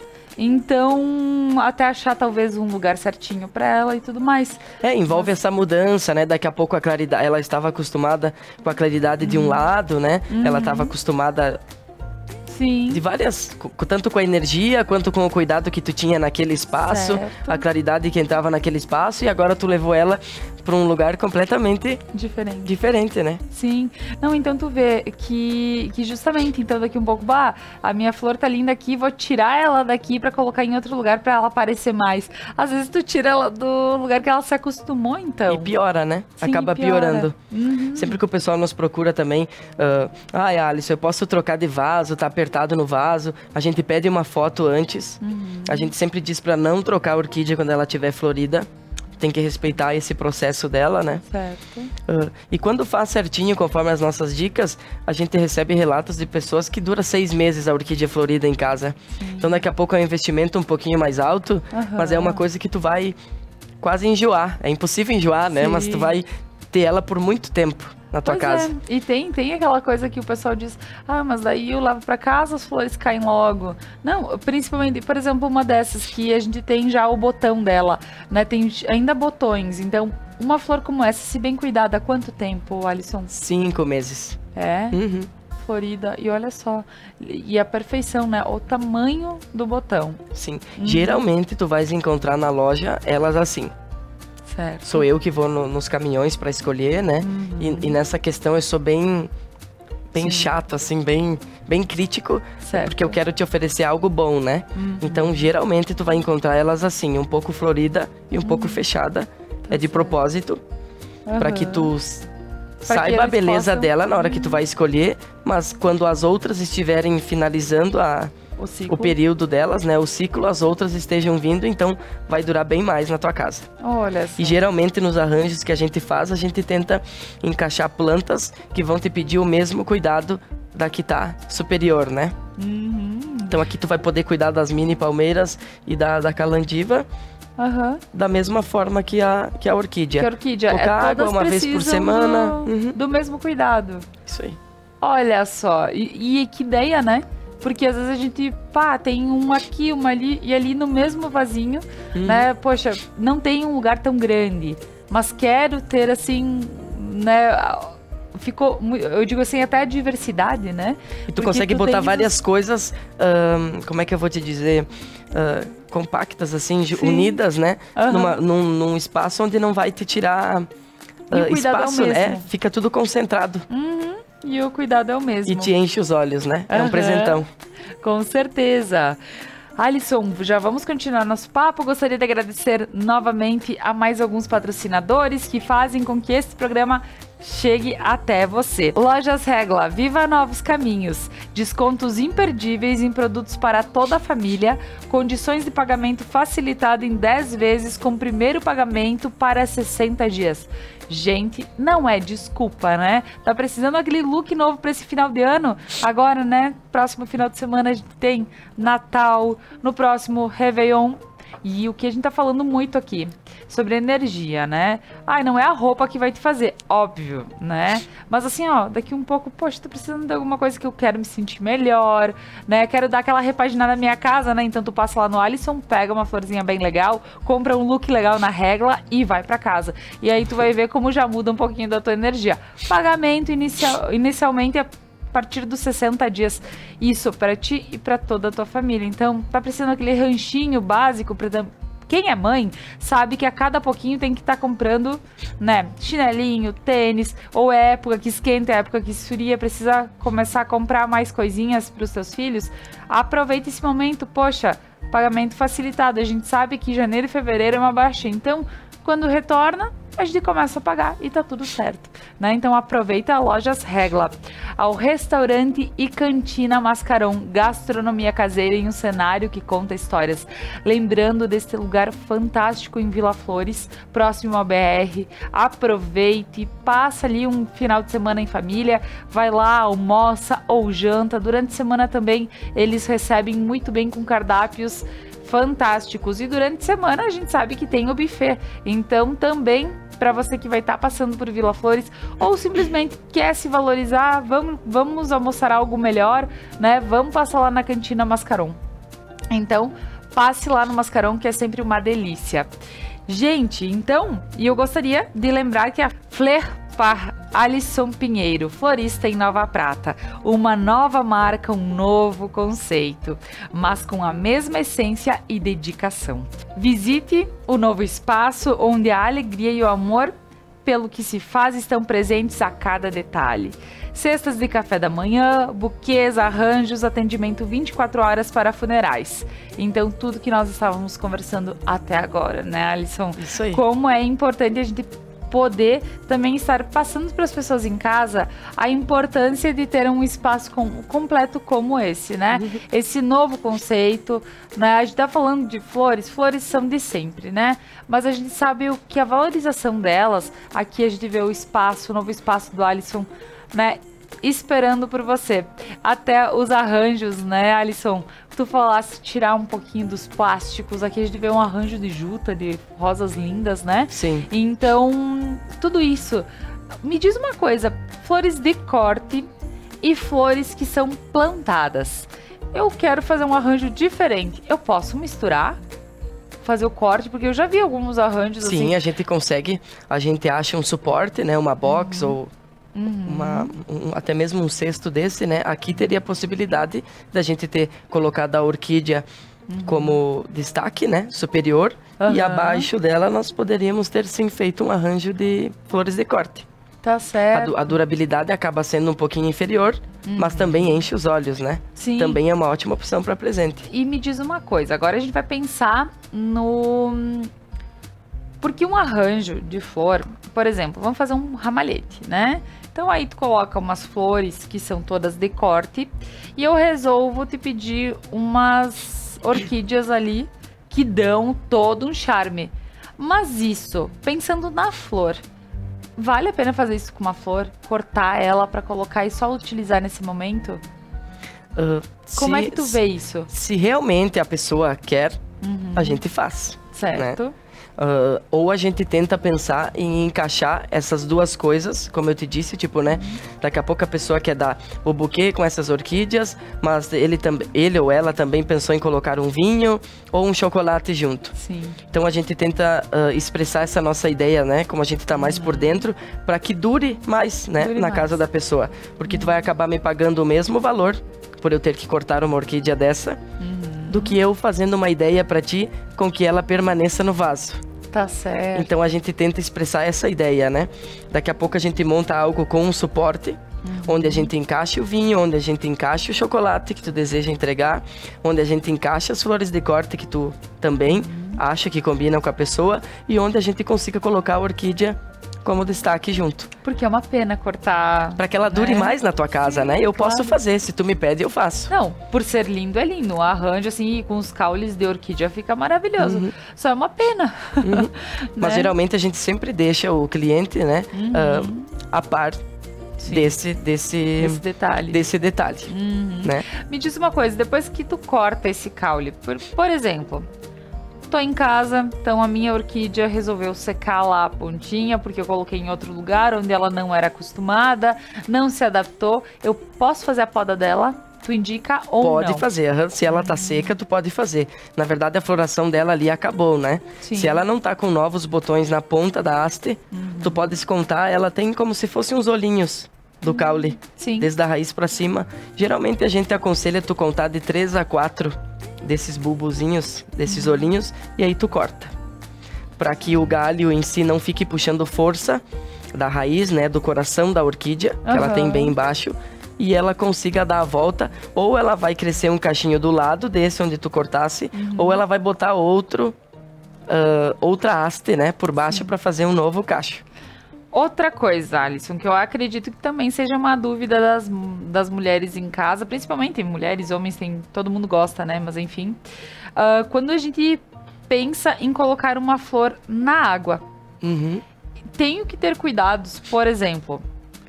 Então, até achar talvez um lugar certinho pra ela e tudo mais. É, envolve essa mudança, né? Daqui a pouco a claridade, ela estava acostumada com a claridade de um lado, né? Ela estava acostumada Sim. de várias, co- tanto com a energia quanto com o cuidado que tu tinha naquele espaço, Certo. a claridade que entrava naquele espaço, e agora tu levou ela para um lugar completamente Diferente. diferente, né? Sim. Não, então tu vê que, que justamente, então daqui um pouco, bah, a minha flor tá linda aqui, vou tirar ela daqui pra colocar em outro lugar pra ela aparecer mais. Às vezes tu tira ela do lugar que ela se acostumou, então. E piora, né? Sim, Acaba piora. piorando. Uhum. Sempre que o pessoal nos procura também, ah, ai, Alisson, eu posso trocar de vaso, tá apertado no vaso. A gente pede uma foto antes. Uhum. A gente sempre diz pra não trocar a orquídea quando ela estiver florida. Tem que respeitar esse processo dela, né? Certo. Ah, e quando faz certinho, conforme as nossas dicas, a gente recebe relatos de pessoas que dura seis meses a orquídea florida em casa. Então daqui a pouco é um investimento um pouquinho mais alto, Aham. mas é uma coisa que tu vai quase enjoar. É impossível enjoar, né? Sim. Mas tu vai ter ela por muito tempo na tua Pois casa. é. E tem, tem aquela coisa que o pessoal diz, ah, mas daí eu levo pra casa, as flores caem logo. Não, principalmente, por exemplo, uma dessas que a gente tem já o botão dela, né? Tem ainda botões. Então, uma flor como essa, se bem cuidada, há quanto tempo, Alisson? Cinco meses. É, Uhum. florida. E olha só, e a perfeição, né? O tamanho do botão. Sim. Uhum. Geralmente tu vais encontrar na loja elas assim. Certo. Sou eu que vou no- nos caminhões para escolher, né? Uhum. E, e nessa questão eu sou bem bem Sim. chato, assim, bem, bem crítico, Certo. porque eu quero te oferecer algo bom, né? Uhum. Então, geralmente, tu vai encontrar elas assim, um pouco florida e um pouco fechada. É de certo. propósito, para que Aham. tu s- que saiba a eles beleza possam- dela na hora que tu vai escolher, mas quando as outras estiverem finalizando a, O ciclo. o período delas, né? O ciclo, as outras estejam vindo, então vai durar bem mais na tua casa. Olha só. E geralmente nos arranjos que a gente faz, a gente tenta encaixar plantas que vão te pedir o mesmo cuidado da que tá superior, né? Uhum. Então aqui tu vai poder cuidar das mini palmeiras e da, da calandiva Aham. da mesma forma que a, que a orquídea. Que a orquídea. Pouca é, água, todas uma vez por precisam semana. Do, Uhum. do mesmo cuidado. Isso aí. Olha só. E, e que ideia, né? Porque às vezes a gente, pá, tem uma aqui, uma ali, e ali no mesmo vasinho, Uhum. né? Poxa, não tem um lugar tão grande, mas quero ter, assim, né? Ficou, mu- eu digo assim, até a diversidade, né? E tu Porque consegue tu botar tens várias os- coisas, ahn, como é que eu vou te dizer, Ah, compactas, assim, ju- Sim. unidas, né? Aham. Numa- num, num espaço onde não vai te tirar E o ah, cuidado é o espaço, né? mesmo. Fica tudo concentrado. Uhum. E o cuidado é o mesmo. E te enche os olhos, né? É um Aham. presentão. Com certeza. Alisson, já vamos continuar nosso papo. Gostaria de agradecer novamente a mais alguns patrocinadores que fazem com que esse programa chegue até você. Lojas Regla, viva novos caminhos. Descontos imperdíveis em produtos para toda a família. Condições de pagamento facilitado em dez vezes com primeiro pagamento para sessenta dias. Gente, não é desculpa, né? Tá precisando daquele look novo para esse final de ano? Agora, né? Próximo final de semana a gente tem Natal, no próximo Réveillon. E o que a gente tá falando muito aqui sobre energia, né? Ai, não é a roupa que vai te fazer, óbvio, né? Mas assim, ó, daqui um pouco, poxa, tô precisando de alguma coisa que eu quero me sentir melhor, né? Quero dar aquela repaginada na minha casa, né? Então tu passa lá no Alisson, pega uma florzinha bem legal, compra um look legal na Regla e vai pra casa. E aí tu vai ver como já muda um pouquinho da tua energia. Pagamento inicial, inicialmente é a partir dos sessenta dias. Isso para ti e para toda a tua família. Então, tá precisando aquele ranchinho básico para quem é mãe sabe que a cada pouquinho tem que estar tá comprando, né, chinelinho, tênis, ou é época que esquenta, é época que esfria, precisa começar a comprar mais coisinhas para os teus filhos. Aproveita esse momento, poxa, pagamento facilitado. A gente sabe que janeiro e fevereiro é uma baixa, então quando retorna, a gente começa a pagar e tá tudo certo, né? Então aproveita a Lojas Regla. Ao restaurante e cantina Mascarão, gastronomia caseira em um cenário que conta histórias. Lembrando desse lugar fantástico em Vila Flores, próximo ao B R. Aproveite, passa ali um final de semana em família, vai lá, almoça ou janta. Durante a semana também eles recebem muito bem com cardápios fantásticos. E durante a semana a gente sabe que tem o buffet. Então também para você que vai estar tá passando por Vila Flores ou simplesmente quer se valorizar, vamos, vamos almoçar algo melhor, né? Vamos passar lá na cantina Mascarão. Então, passe lá no Mascarão, que é sempre uma delícia. Gente, então, e eu gostaria de lembrar que a Flair Par Alisson Pinheiro, florista em Nova Prata, uma nova marca, um novo conceito, mas com a mesma essência e dedicação. Visite o novo espaço onde a alegria e o amor pelo que se faz estão presentes a cada detalhe. Cestas de café da manhã, buquês, arranjos, atendimento vinte e quatro horas para funerais. Então, tudo que nós estávamos conversando até agora, né, Alisson? Isso aí. Como é importante a gente poder também estar passando para as pessoas em casa a importância de ter um espaço com, completo como esse, né? Uhum. Esse novo conceito, né? A gente tá falando de flores, flores são de sempre, né? Mas a gente sabe o que a valorização delas, aqui a gente vê o espaço, o novo espaço do Alisson, né? Esperando por você. Até os arranjos, né, Alisson? Tu falasse tirar um pouquinho dos plásticos. Aqui a gente vê um arranjo de juta, de rosas lindas, né? Sim. Então, tudo isso. Me diz uma coisa: flores de corte e flores que são plantadas. Eu quero fazer um arranjo diferente. Eu posso misturar? Fazer o corte, porque eu já vi alguns arranjos Sim, assim. Sim, a gente consegue. A gente acha um suporte, né? Uma box uhum. ou Uhum. Uma, um, até mesmo um cesto desse, né? Aqui teria a possibilidade da gente ter colocado a orquídea uhum. como destaque, né? Superior. Uhum. E abaixo dela nós poderíamos ter sim feito um arranjo de flores de corte. Tá certo. A, du a durabilidade acaba sendo um pouquinho inferior, uhum. mas também enche os olhos, né? Sim. Também é uma ótima opção para presente. E me diz uma coisa, agora a gente vai pensar no... Porque um arranjo de flor, por exemplo, vamos fazer um ramalhete, né? Então aí tu coloca umas flores que são todas de corte e eu resolvo te pedir umas orquídeas ali que dão todo um charme. Mas isso, pensando na flor, vale a pena fazer isso com uma flor? Cortar ela para colocar e só utilizar nesse momento? Uh, Como se, é que tu vê isso? Se realmente a pessoa quer, uhum. a gente faz. Certo. Né? Uh, ou a gente tenta pensar em encaixar essas duas coisas, como eu te disse, tipo, né? Uhum. Daqui a pouco a pessoa quer dar o buquê com essas orquídeas, mas ele, ele ou ela também pensou em colocar um vinho ou um chocolate junto. Sim. Então a gente tenta uh, expressar essa nossa ideia, né? Como a gente tá mais uhum. por dentro, para que dure mais, né? Dure na mais. casa da pessoa. Porque uhum. tu vai acabar me pagando o mesmo valor por eu ter que cortar uma orquídea dessa, uhum. do que eu fazendo uma ideia para ti com que ela permaneça no vaso. Tá certo. Então a gente tenta expressar essa ideia, né? Daqui a pouco a gente monta algo com um suporte, uhum. onde a gente encaixa o vinho, onde a gente encaixa o chocolate que tu deseja entregar, onde a gente encaixa as flores de corte que tu também uhum. acha que combinam com a pessoa e onde a gente consiga colocar a orquídea como destaque junto. Porque é uma pena cortar... Para que ela dure, né, mais na tua casa, Sim, né? Eu claro. posso fazer, se tu me pede, eu faço. Não, por ser lindo, é lindo. O arranjo, assim, com os caules de orquídea fica maravilhoso. Uhum. Só é uma pena. Uhum. né? Mas geralmente a gente sempre deixa o cliente, né? Uhum. Uh, a par desse, desse... Desse detalhe. Desse detalhe, uhum. né? Me diz uma coisa, depois que tu corta esse caule, por, por exemplo... Tô em casa, então a minha orquídea resolveu secar lá a pontinha, porque eu coloquei em outro lugar onde ela não era acostumada, não se adaptou. Eu posso fazer a poda dela? Tu indica ou pode não? Pode fazer, se ela tá seca, tu pode fazer. Na verdade, a floração dela ali acabou, né? Sim. Se ela não tá com novos botões na ponta da haste, uhum. tu pode descontar, ela tem como se fossem uns olhinhos do caule, Sim. desde a raiz pra cima. Geralmente a gente aconselha tu contar de três a quatro desses bulbozinhos, desses uhum. olhinhos, e aí tu corta. Para que o galho em si não fique puxando força da raiz, né, do coração da orquídea, que uhum. ela tem bem embaixo, e ela consiga dar a volta, ou ela vai crescer um cachinho do lado desse onde tu cortasse, uhum. ou ela vai botar outro, uh, outra haste, né, por baixo para fazer um novo cacho. Outra coisa, Alisson, que eu acredito que também seja uma dúvida das, das mulheres em casa, principalmente mulheres, homens, tem, todo mundo gosta, né? Mas enfim, uh, quando a gente pensa em colocar uma flor na água, uhum. tenho que ter cuidados. Por exemplo,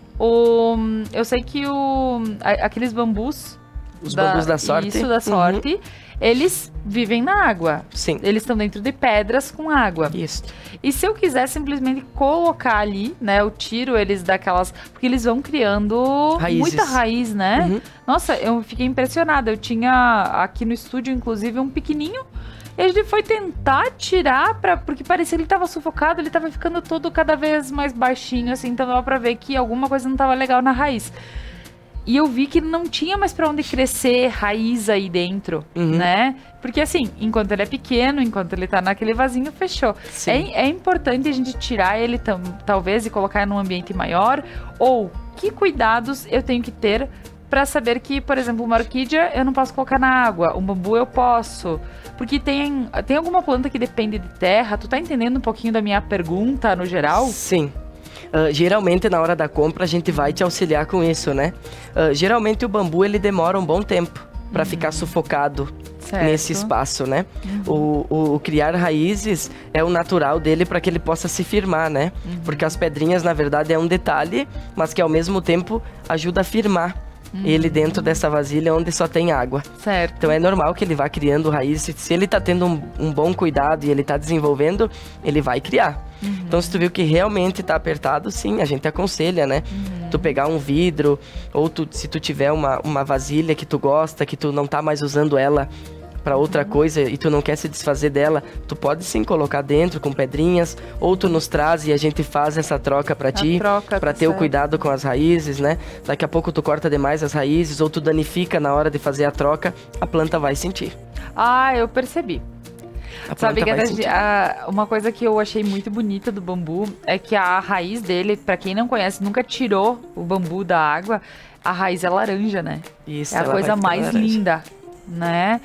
o, eu sei que o, aqueles bambus... Os da, bambus da sorte. Isso, da sorte. Uhum. Eles vivem na água. Sim. Eles estão dentro de pedras com água. Isso. E se eu quiser simplesmente colocar ali, né? Eu tiro eles daquelas... Porque eles vão criando Raízes. muita raiz, né? Uhum. Nossa, eu fiquei impressionada. Eu tinha aqui no estúdio, inclusive, um pequenininho. Ele foi tentar tirar, pra, porque parecia que ele tava sufocado. Ele tava ficando todo cada vez mais baixinho, assim. Então dava pra ver que alguma coisa não tava legal na raiz. E eu vi que não tinha mais pra onde crescer raiz aí dentro, uhum. né? Porque assim, enquanto ele é pequeno, enquanto ele tá naquele vasinho, fechou. É, é importante a gente tirar ele tam, talvez e colocar num ambiente maior. Ou que cuidados eu tenho que ter pra saber que, por exemplo, uma orquídea eu não posso colocar na água, um bambu eu posso. Porque tem, tem alguma planta que depende de terra? Tu tá entendendo um pouquinho da minha pergunta no geral? Sim. Uh, geralmente na hora da compra a gente vai te auxiliar com isso, né? Uh, geralmente o bambu ele demora um bom tempo para uhum. ficar sufocado certo. Nesse espaço, né? Uhum. O, o, o criar raízes é o natural dele para que ele possa se firmar, né? Uhum. Porque as pedrinhas na verdade é um detalhe, mas que ao mesmo tempo ajuda a firmar uhum. ele dentro dessa vasilha onde só tem água. Certo. Então é normal que ele vá criando raízes. Se ele tá tendo um, um bom cuidado e ele tá desenvolvendo, ele vai criar. Uhum. Então, se tu viu que realmente tá apertado, sim, a gente aconselha, né? Uhum. Tu pegar um vidro, ou tu, se tu tiver uma, uma vasilha que tu gosta, que tu não tá mais usando ela para outra uhum. coisa e tu não quer se desfazer dela, tu pode sim colocar dentro com pedrinhas, ou tu nos traz e a gente faz essa troca para ti, para ter o cuidado com as raízes, né? Daqui a pouco tu corta demais as raízes, ou tu danifica na hora de fazer a troca, a planta vai sentir. Ah, eu percebi. A Sabe planta que vai a- sentir. a- uma coisa que eu achei muito bonita do bambu é que a raiz dele, pra quem não conhece, nunca tirou o bambu da água, a raiz é laranja, né? Isso, É a ela coisa vai ficar mais laranja. linda, né?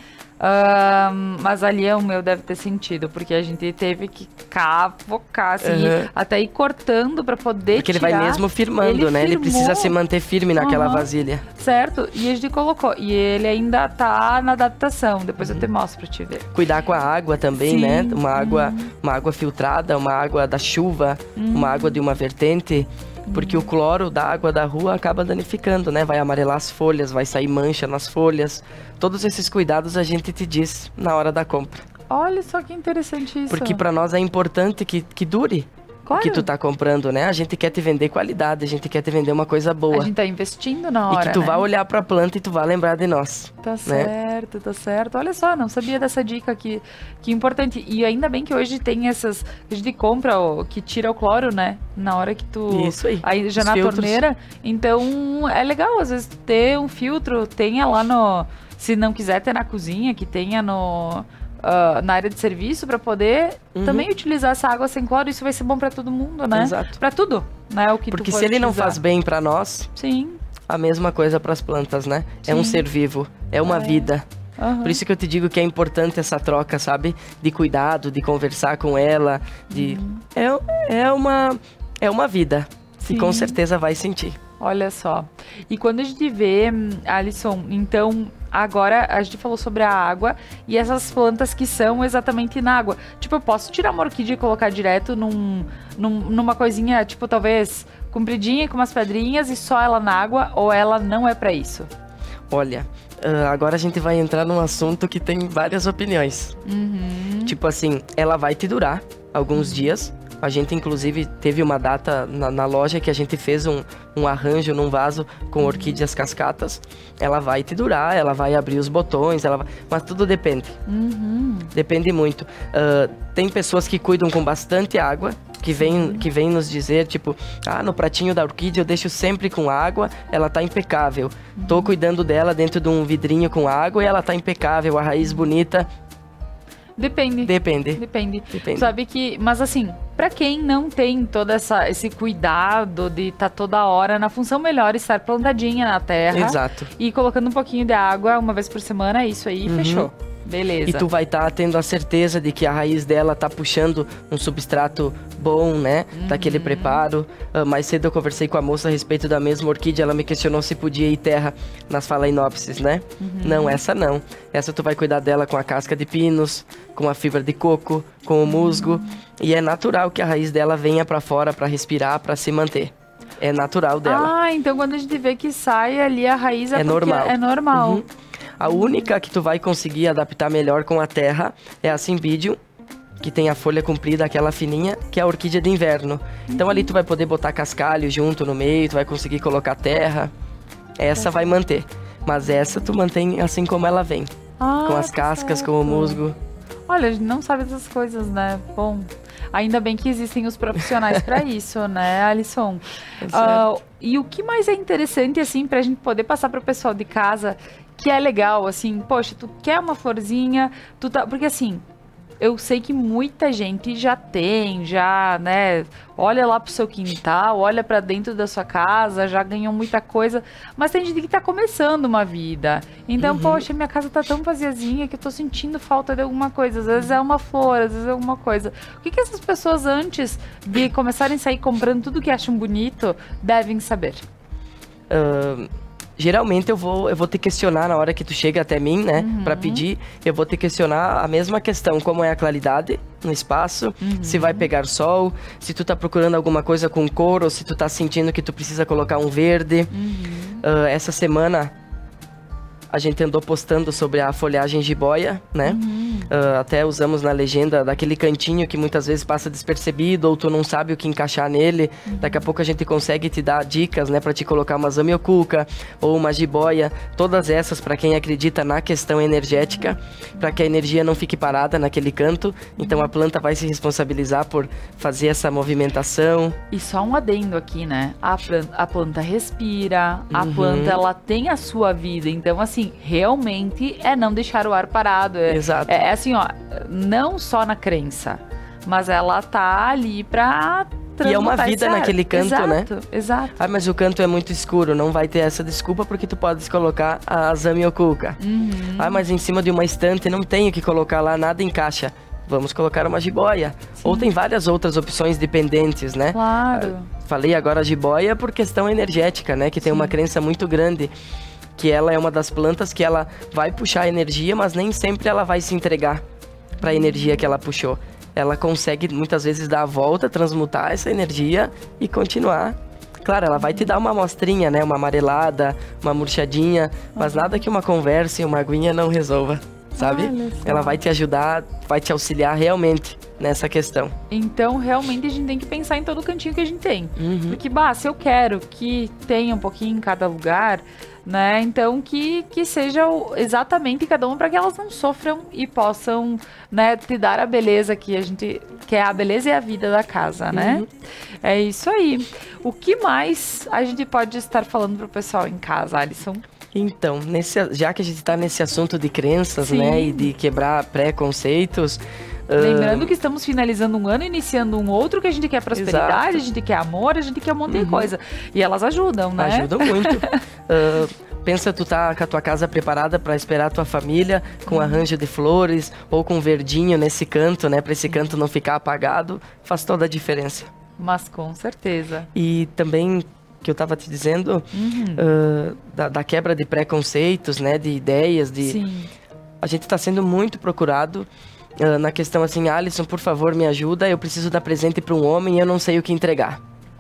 Ahn, mas ali o meu deve ter sentido, porque a gente teve que cavocar, assim, Aham. até ir cortando pra poder Porque ele tirar. vai mesmo firmando, Ele né? Ele firmou. precisa se manter firme naquela Aham. vasilha. Certo? E a gente colocou. E ele ainda tá na adaptação. Depois Uhum. eu te mostro pra te ver. Cuidar com a água também, Sim. né? Uma água, uma água filtrada, uma água da chuva, uma água de uma vertente. Porque o cloro da água da rua acaba danificando, né? Vai amarelar as folhas, vai sair mancha nas folhas. Todos esses cuidados a gente te diz na hora da compra. Olha só que interessante isso. Porque para nós é importante que, que dure Claro. o que tu tá comprando, né? A gente quer te vender qualidade, a gente quer te vender uma coisa boa. A gente tá investindo na hora, E que tu né? vá olhar pra planta e tu vá lembrar de nós. Tá certo, tá certo. Olha só, não sabia dessa dica aqui. Que importante. E ainda bem que hoje tem essas... A gente compra o que tira o cloro, né? Na hora que tu... Isso aí. Aí já Os na filtros. torneira. Então, é legal, às vezes, ter um filtro. Tenha lá no... Se não quiser ter na cozinha, que tenha no... ah, na área de serviço, pra poder Uhum. também utilizar essa água sem cloro. Isso vai ser bom pra todo mundo, né? Exato. Pra tudo, né? O que Porque tu for se ele não utilizar. faz bem pra nós, Sim. a mesma coisa pras plantas, né? É um Sim. ser vivo, é uma É. vida. Aham. Por isso que eu te digo que é importante essa troca, sabe? De cuidado, de conversar com ela, de... Uhum. É, é uma... É uma vida. Sim. E com certeza vai sentir. Olha só. E quando a gente vê, hum, Alisson, então agora a gente falou sobre a água e essas plantas que são exatamente na água. Tipo, eu posso tirar uma orquídea e colocar direto num, num- numa coisinha, tipo, talvez compridinha com umas pedrinhas e só ela na água, ou ela não é pra isso? Olha, ah, agora a gente vai entrar num assunto que tem várias opiniões. Uhum. Tipo assim, ela vai te durar alguns dias. A gente, inclusive, teve uma data na, na loja que a gente fez um, um arranjo num vaso com orquídeas cascatas. Ela vai te durar, ela vai abrir os botões, ela vai... mas tudo depende. Uhum. Depende muito. Ah, tem pessoas que cuidam com bastante água, que vêm que vem nos dizer, tipo, ah, no pratinho da orquídea eu deixo sempre com água, ela tá impecável. Tô cuidando dela dentro de um vidrinho com água e ela tá impecável, a raiz bonita. Depende. Depende. Depende. Depende. Sabe que, mas assim, pra quem não tem todo essa, esse cuidado de estar toda hora na função, melhor estar plantadinha na terra. Exato. E colocando um pouquinho de água uma vez por semana, é isso aí, Uhum. fechou. Beleza. E tu vai estar tendo a certeza de que a raiz dela tá puxando um substrato bom, né? Daquele preparo. Ah, mais cedo eu conversei com a moça a respeito da mesma orquídea. Ela me questionou se podia ir terra nas phalaenopsis, né? Não, essa não. Essa tu vai cuidar dela com a casca de pinos, com a fibra de coco, com o musgo. E é natural que a raiz dela venha para fora para respirar, para se manter. É natural dela. Ah, então quando a gente vê que sai ali a raiz é, É porque normal. é normal. Uhum. A única que tu vai conseguir adaptar melhor com a terra é a Cymbidium, que tem a folha comprida, aquela fininha, que é a orquídea de inverno. Então ali tu vai poder botar cascalho junto no meio, tu vai conseguir colocar terra. Essa vai manter. Mas essa tu mantém assim como ela vem. Ah, Com as tá cascas, certo. com o musgo. Olha, a gente não sabe dessas coisas, né? Bom, ainda bem que existem os profissionais pra isso, né, Alisson? Tá Ah, e o que mais é interessante, assim, pra gente poder passar pro pessoal de casa, que é legal, assim, poxa, tu quer uma florzinha, tu tá... Porque, assim, eu sei que muita gente já tem, já, né, olha lá pro seu quintal, olha pra dentro da sua casa, já ganhou muita coisa, mas tem gente que tá começando uma vida. Então, Uhum. poxa, minha casa tá tão vaziazinha que eu tô sentindo falta de alguma coisa. Às vezes é uma flor, às vezes é alguma coisa. O que que essas pessoas, antes de começarem a sair comprando tudo que acham bonito, devem saber? Ahn, geralmente eu vou, eu vou te questionar na hora que tu chega até mim, né? Pra pedir, eu vou te questionar a mesma questão, como é a claridade no espaço, se vai pegar sol, se tu tá procurando alguma coisa com cor, ou se tu tá sentindo que tu precisa colocar um verde. Ah, essa semana a gente andou postando sobre a folhagem jiboia, né? Ah, até usamos na legenda daquele cantinho que muitas vezes passa despercebido ou tu não sabe o que encaixar nele. Daqui a pouco a gente consegue te dar dicas, né, para te colocar uma zamioculca ou uma jiboia, todas essas para quem acredita na questão energética, para que a energia não fique parada naquele canto. Então a planta vai se responsabilizar por fazer essa movimentação. E só um adendo aqui, né? A planta, a planta respira, a Uhum. planta ela tem a sua vida. Então, assim, realmente é não deixar o ar parado. É, Exato. é é assim, ó, não só na crença, mas ela tá ali pra E é uma vida naquele canto, exato, né? Exato. Ah, mas o canto é muito escuro, não vai ter essa desculpa porque tu podes colocar a zamioculca. Uhum. Ah, mas em cima de uma estante não tenho que colocar lá, nada encaixa. Vamos colocar uma jiboia. Sim. Ou tem várias outras opções dependentes, né? Claro. Ah, falei agora jiboia por questão energética, né? Que tem Sim. uma crença muito grande. Que ela é uma das plantas que ela vai puxar energia, mas nem sempre ela vai se entregar para a energia que ela puxou. Ela consegue muitas vezes dar a volta, transmutar essa energia e continuar. Claro, ela vai te dar uma amostrinha, né? Uma amarelada, uma murchadinha, mas uhum. nada que uma conversa e uma aguinha não resolva, sabe? Ela vai te ajudar, vai te auxiliar realmente nessa questão. Então, realmente, a gente tem que pensar em todo o cantinho que a gente tem. Uhum. Porque, bah, se eu quero que tenha um pouquinho em cada lugar, né? Então, que, que seja exatamente cada uma para que elas não sofram e possam, né, te dar a beleza que a gente quer, a beleza e a vida da casa, né? Uhum. É isso aí. O que mais a gente pode estar falando pro pessoal em casa, Alisson? Então, nesse, já que a gente está nesse assunto de crenças, Sim. né, e de quebrar preconceitos... Lembrando uh... que estamos finalizando um ano, iniciando um outro, que a gente quer prosperidade, Exato. a gente quer amor, a gente quer um monte uhum. de coisa. E elas ajudam, né? Ajudam muito. uh, pensa tu tá com a tua casa preparada para esperar a tua família, com arranjo de flores, ou com verdinho nesse canto, né? Para esse canto não ficar apagado, faz toda a diferença. Mas com certeza. E também... que eu estava te dizendo, uhum. uh, da, da quebra de preconceitos, né, de ideias, de... Sim. A gente está sendo muito procurado uh, na questão assim, Alisson, por favor, me ajuda, eu preciso dar presente para um homem e eu não sei o que entregar.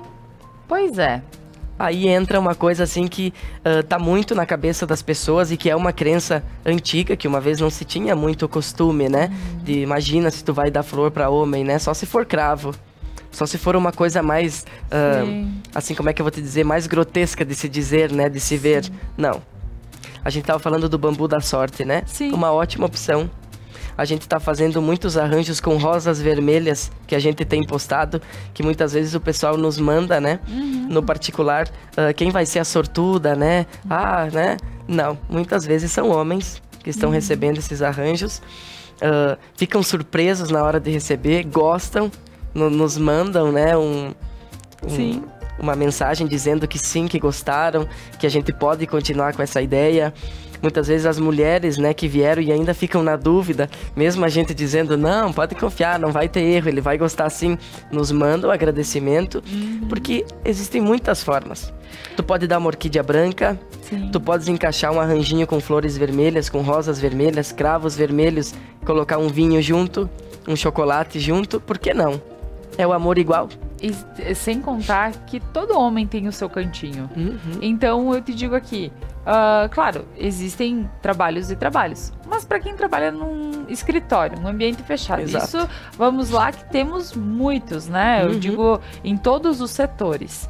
Pois é. Aí entra uma coisa assim que uh, tá muito na cabeça das pessoas e que é uma crença antiga, que uma vez não se tinha muito costume, né, uhum. de imagina se tu vai dar flor para homem, né, só se for cravo. Só se for uma coisa mais, uh, assim, como é que eu vou te dizer, mais grotesca de se dizer, né, de se ver. Sim. Não. A gente tava falando do bambu da sorte, né? Sim. Uma ótima opção. A gente tá fazendo muitos arranjos com rosas vermelhas, que a gente tem postado, que muitas vezes o pessoal nos manda, né? Uhum. No particular, uh, quem vai ser a sortuda, né? Ah, né? Não, muitas vezes são homens que estão uhum. recebendo esses arranjos. Uh, ficam surpresos na hora de receber, gostam. Nos mandam, né, um, um, uma mensagem dizendo que sim, que gostaram, que a gente pode continuar com essa ideia. Muitas vezes as mulheres, né, que vieram e ainda ficam na dúvida, mesmo a gente dizendo, não, pode confiar, não vai ter erro, ele vai gostar sim, nos mandam agradecimento, uhum. porque existem muitas formas. Tu pode dar uma orquídea branca, sim. tu podes encaixar um arranjinho com flores vermelhas, com rosas vermelhas, cravos vermelhos, colocar um vinho junto, um chocolate junto, por que não? É o amor igual. E, sem contar que todo homem tem o seu cantinho. Uhum. Então, eu te digo aqui, uh, claro, existem trabalhos e trabalhos. Mas para quem trabalha num escritório, num ambiente fechado, Exato. Isso, vamos lá, que temos muitos, né? Uhum. Eu digo, em todos os setores.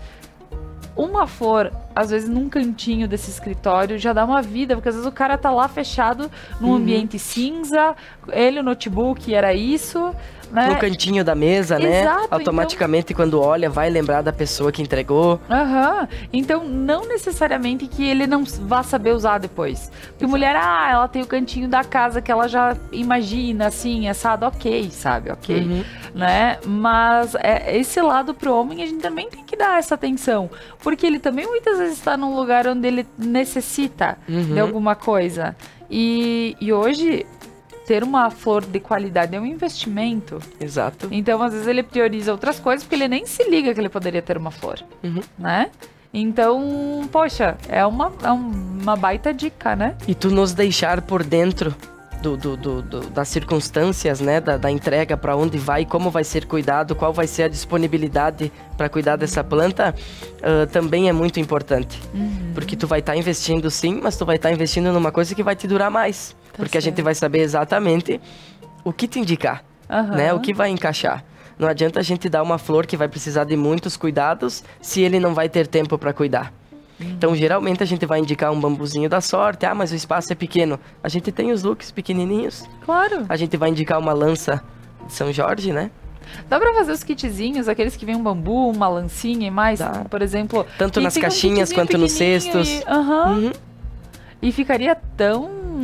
Uma flor, às vezes, num cantinho desse escritório, já dá uma vida, porque às vezes o cara tá lá fechado num uhum. ambiente cinza, ele, o notebook, era isso... Né? No cantinho da mesa, Exato, né? Automaticamente, então... quando olha, vai lembrar da pessoa que entregou. Aham. Uhum. Então, não necessariamente que ele não vá saber usar depois. Porque Exato. Mulher, ah, ela tem o cantinho da casa que ela já imagina, assim, assado, ok, sabe? Ok. Uhum. Né? Mas é, esse lado pro homem, a gente também tem que dar essa atenção. Porque ele também muitas vezes está num lugar onde ele necessita uhum. de alguma coisa. E, e hoje... ter uma flor de qualidade é um investimento. Exato. Então, às vezes, ele prioriza outras coisas porque ele nem se liga que ele poderia ter uma flor, uhum. né? Então, poxa, é uma, é uma baita dica, né? E tu nos deixar por dentro do, do, do, do, das circunstâncias, né? Da, da entrega, para onde vai, como vai ser cuidado, qual vai ser a disponibilidade para cuidar dessa planta, uh, também é muito importante. Uhum. Porque tu vai estar tá investindo sim, mas tu vai estar tá investindo numa coisa que vai te durar mais. Tá porque certo. A gente vai saber exatamente o que te indicar, uhum. né? O que vai encaixar. Não adianta a gente dar uma flor que vai precisar de muitos cuidados se ele não vai ter tempo para cuidar. Uhum. Então, geralmente, a gente vai indicar um bambuzinho da sorte. Ah, mas o espaço é pequeno. A gente tem os looks pequenininhos. Claro. A gente vai indicar uma lança de São Jorge, né? Dá pra fazer os kitzinhos, aqueles que vem um bambu, uma lancinha e mais, Dá. Por exemplo... Tanto nas caixinhas um quanto nos cestos. E, uhum. Uhum. E ficaria tão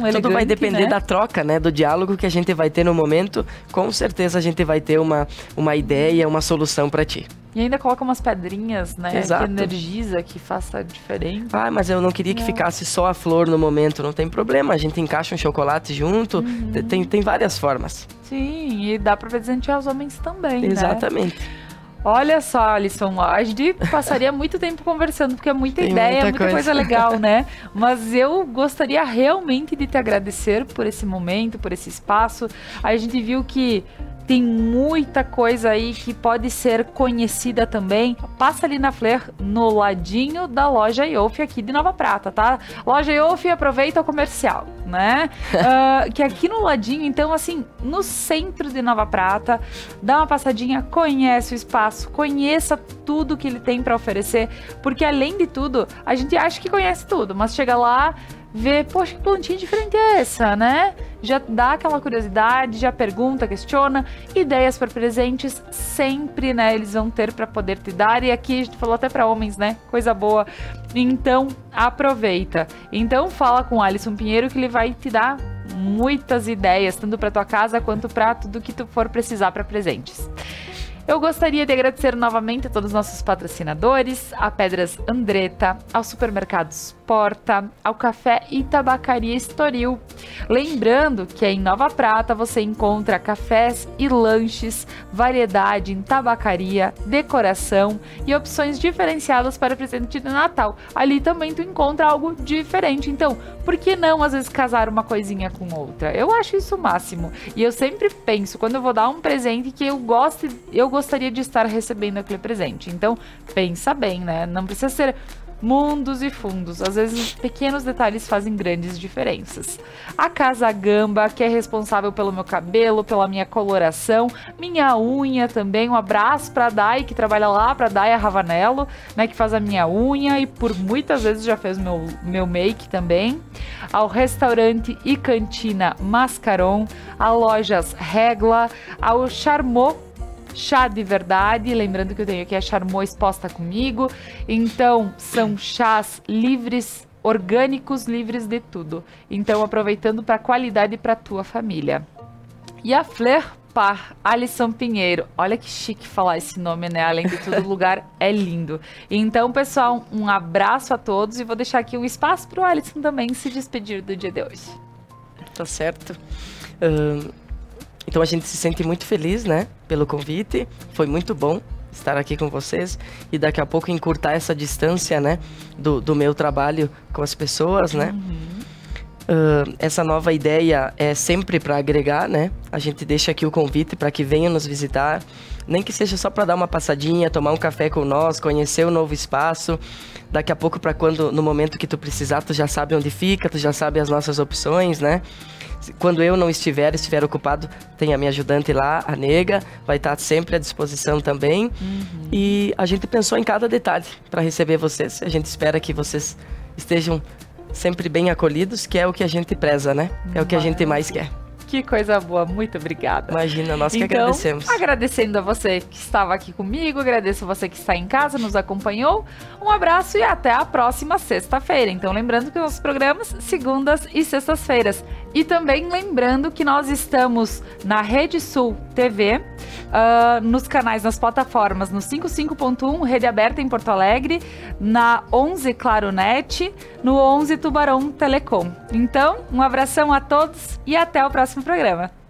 elegante, tudo vai depender né? da troca, né? Do diálogo que a gente vai ter no momento. Com certeza a gente vai ter uma, uma ideia, uma solução para ti. E ainda coloca umas pedrinhas, né? Exato. Que energiza, que faça diferente. Ah, mas eu não queria que Não. ficasse só a flor no momento. Não tem problema, a gente encaixa um chocolate junto. Uhum. Tem, tem várias formas. Sim, e dá pra presentear os homens também, né? Exatamente. Olha só, Alisson, a gente passaria muito tempo conversando, porque é muita Tem ideia, muita muita coisa. coisa. legal, né? Mas eu gostaria realmente de te agradecer por esse momento, por esse espaço. A gente viu que tem muita coisa aí que pode ser conhecida também. Passa ali na Fleur, no ladinho da loja Iofi aqui de Nova Prata, tá? Loja Iofi, aproveita o comercial, né? uh, que aqui no ladinho, então, assim, no centro de Nova Prata, dá uma passadinha, conhece o espaço, conheça tudo que ele tem para oferecer, porque além de tudo, a gente acha que conhece tudo, mas chega lá, vê, poxa, que plantinha diferente é essa, né? Já dá aquela curiosidade, já pergunta, questiona. Ideias para presentes sempre, né? Eles vão ter para poder te dar. E aqui a gente falou até para homens, né? Coisa boa. Então, aproveita. Então, fala com o Alisson Pinheiro que ele vai te dar muitas ideias, tanto para tua casa quanto para tudo que tu for precisar para presentes. Eu gostaria de agradecer novamente a todos os nossos patrocinadores, a Pedras Andretta, ao Supermercados Porta, ao Café e Tabacaria Estoril. Lembrando que em Nova Prata você encontra cafés e lanches, variedade em tabacaria, decoração e opções diferenciadas para presente de Natal. Ali também tu encontra algo diferente, então por que não às vezes casar uma coisinha com outra? Eu acho isso o máximo. E eu sempre penso, quando eu vou dar um presente, que eu gosto, eu gostaria de estar recebendo aquele presente. Então, pensa bem, né? Não precisa ser mundos e fundos. Às vezes, pequenos detalhes fazem grandes diferenças. A Casa Gamba, que é responsável pelo meu cabelo, pela minha coloração, minha unha também. Um abraço para a Dai, que trabalha lá, para a Dai Ravanello, né, que faz a minha unha e por muitas vezes já fez meu, meu make também. Ao restaurante e cantina Mascaron, a lojas Regla, ao Charmot Chá de Verdade, lembrando que eu tenho aqui a Charmot exposta comigo. Então, são chás livres, orgânicos, livres de tudo. Então, aproveitando para qualidade para tua família. E a Fleur Par, Alisson Pinheiro. Olha que chique falar esse nome, né? Além de tudo, o lugar é lindo. Então, pessoal, um abraço a todos e vou deixar aqui um espaço para o Alisson também se despedir do dia de hoje. Tá certo. Uh... Então a gente se sente muito feliz, né, pelo convite. Foi muito bom estar aqui com vocês e daqui a pouco encurtar essa distância, né, do, do meu trabalho com as pessoas, né. Uhum. Uh, essa nova ideia é sempre para agregar, né. A gente deixa aqui o convite para que venham nos visitar, nem que seja só para dar uma passadinha, tomar um café com nós, conhecer o novo espaço. Daqui a pouco, para quando, no momento que tu precisar, tu já sabe onde fica, tu já sabe as nossas opções, né. Quando eu não estiver, estiver ocupado, tem a minha ajudante lá, a Nega, vai estar sempre à disposição também. Uhum. E a gente pensou em cada detalhe para receber vocês. A gente espera que vocês estejam sempre bem acolhidos, que é o que a gente preza, né? É o que a gente mais quer. Que coisa boa, muito obrigada. Imagina, nós que então, agradecemos. Agradecendo a você que estava aqui comigo, agradeço você que está em casa, nos acompanhou. Um abraço e até a próxima sexta-feira. Então, lembrando que nossos programas, segundas e sextas-feiras. E também lembrando que nós estamos na Rede Sul T V, uh, nos canais, nas plataformas, no cinquenta e cinco ponto um, Rede Aberta em Porto Alegre, na onze Claro Net, no onze Tubarão Telecom. Então, um abração a todos e até o próximo programa.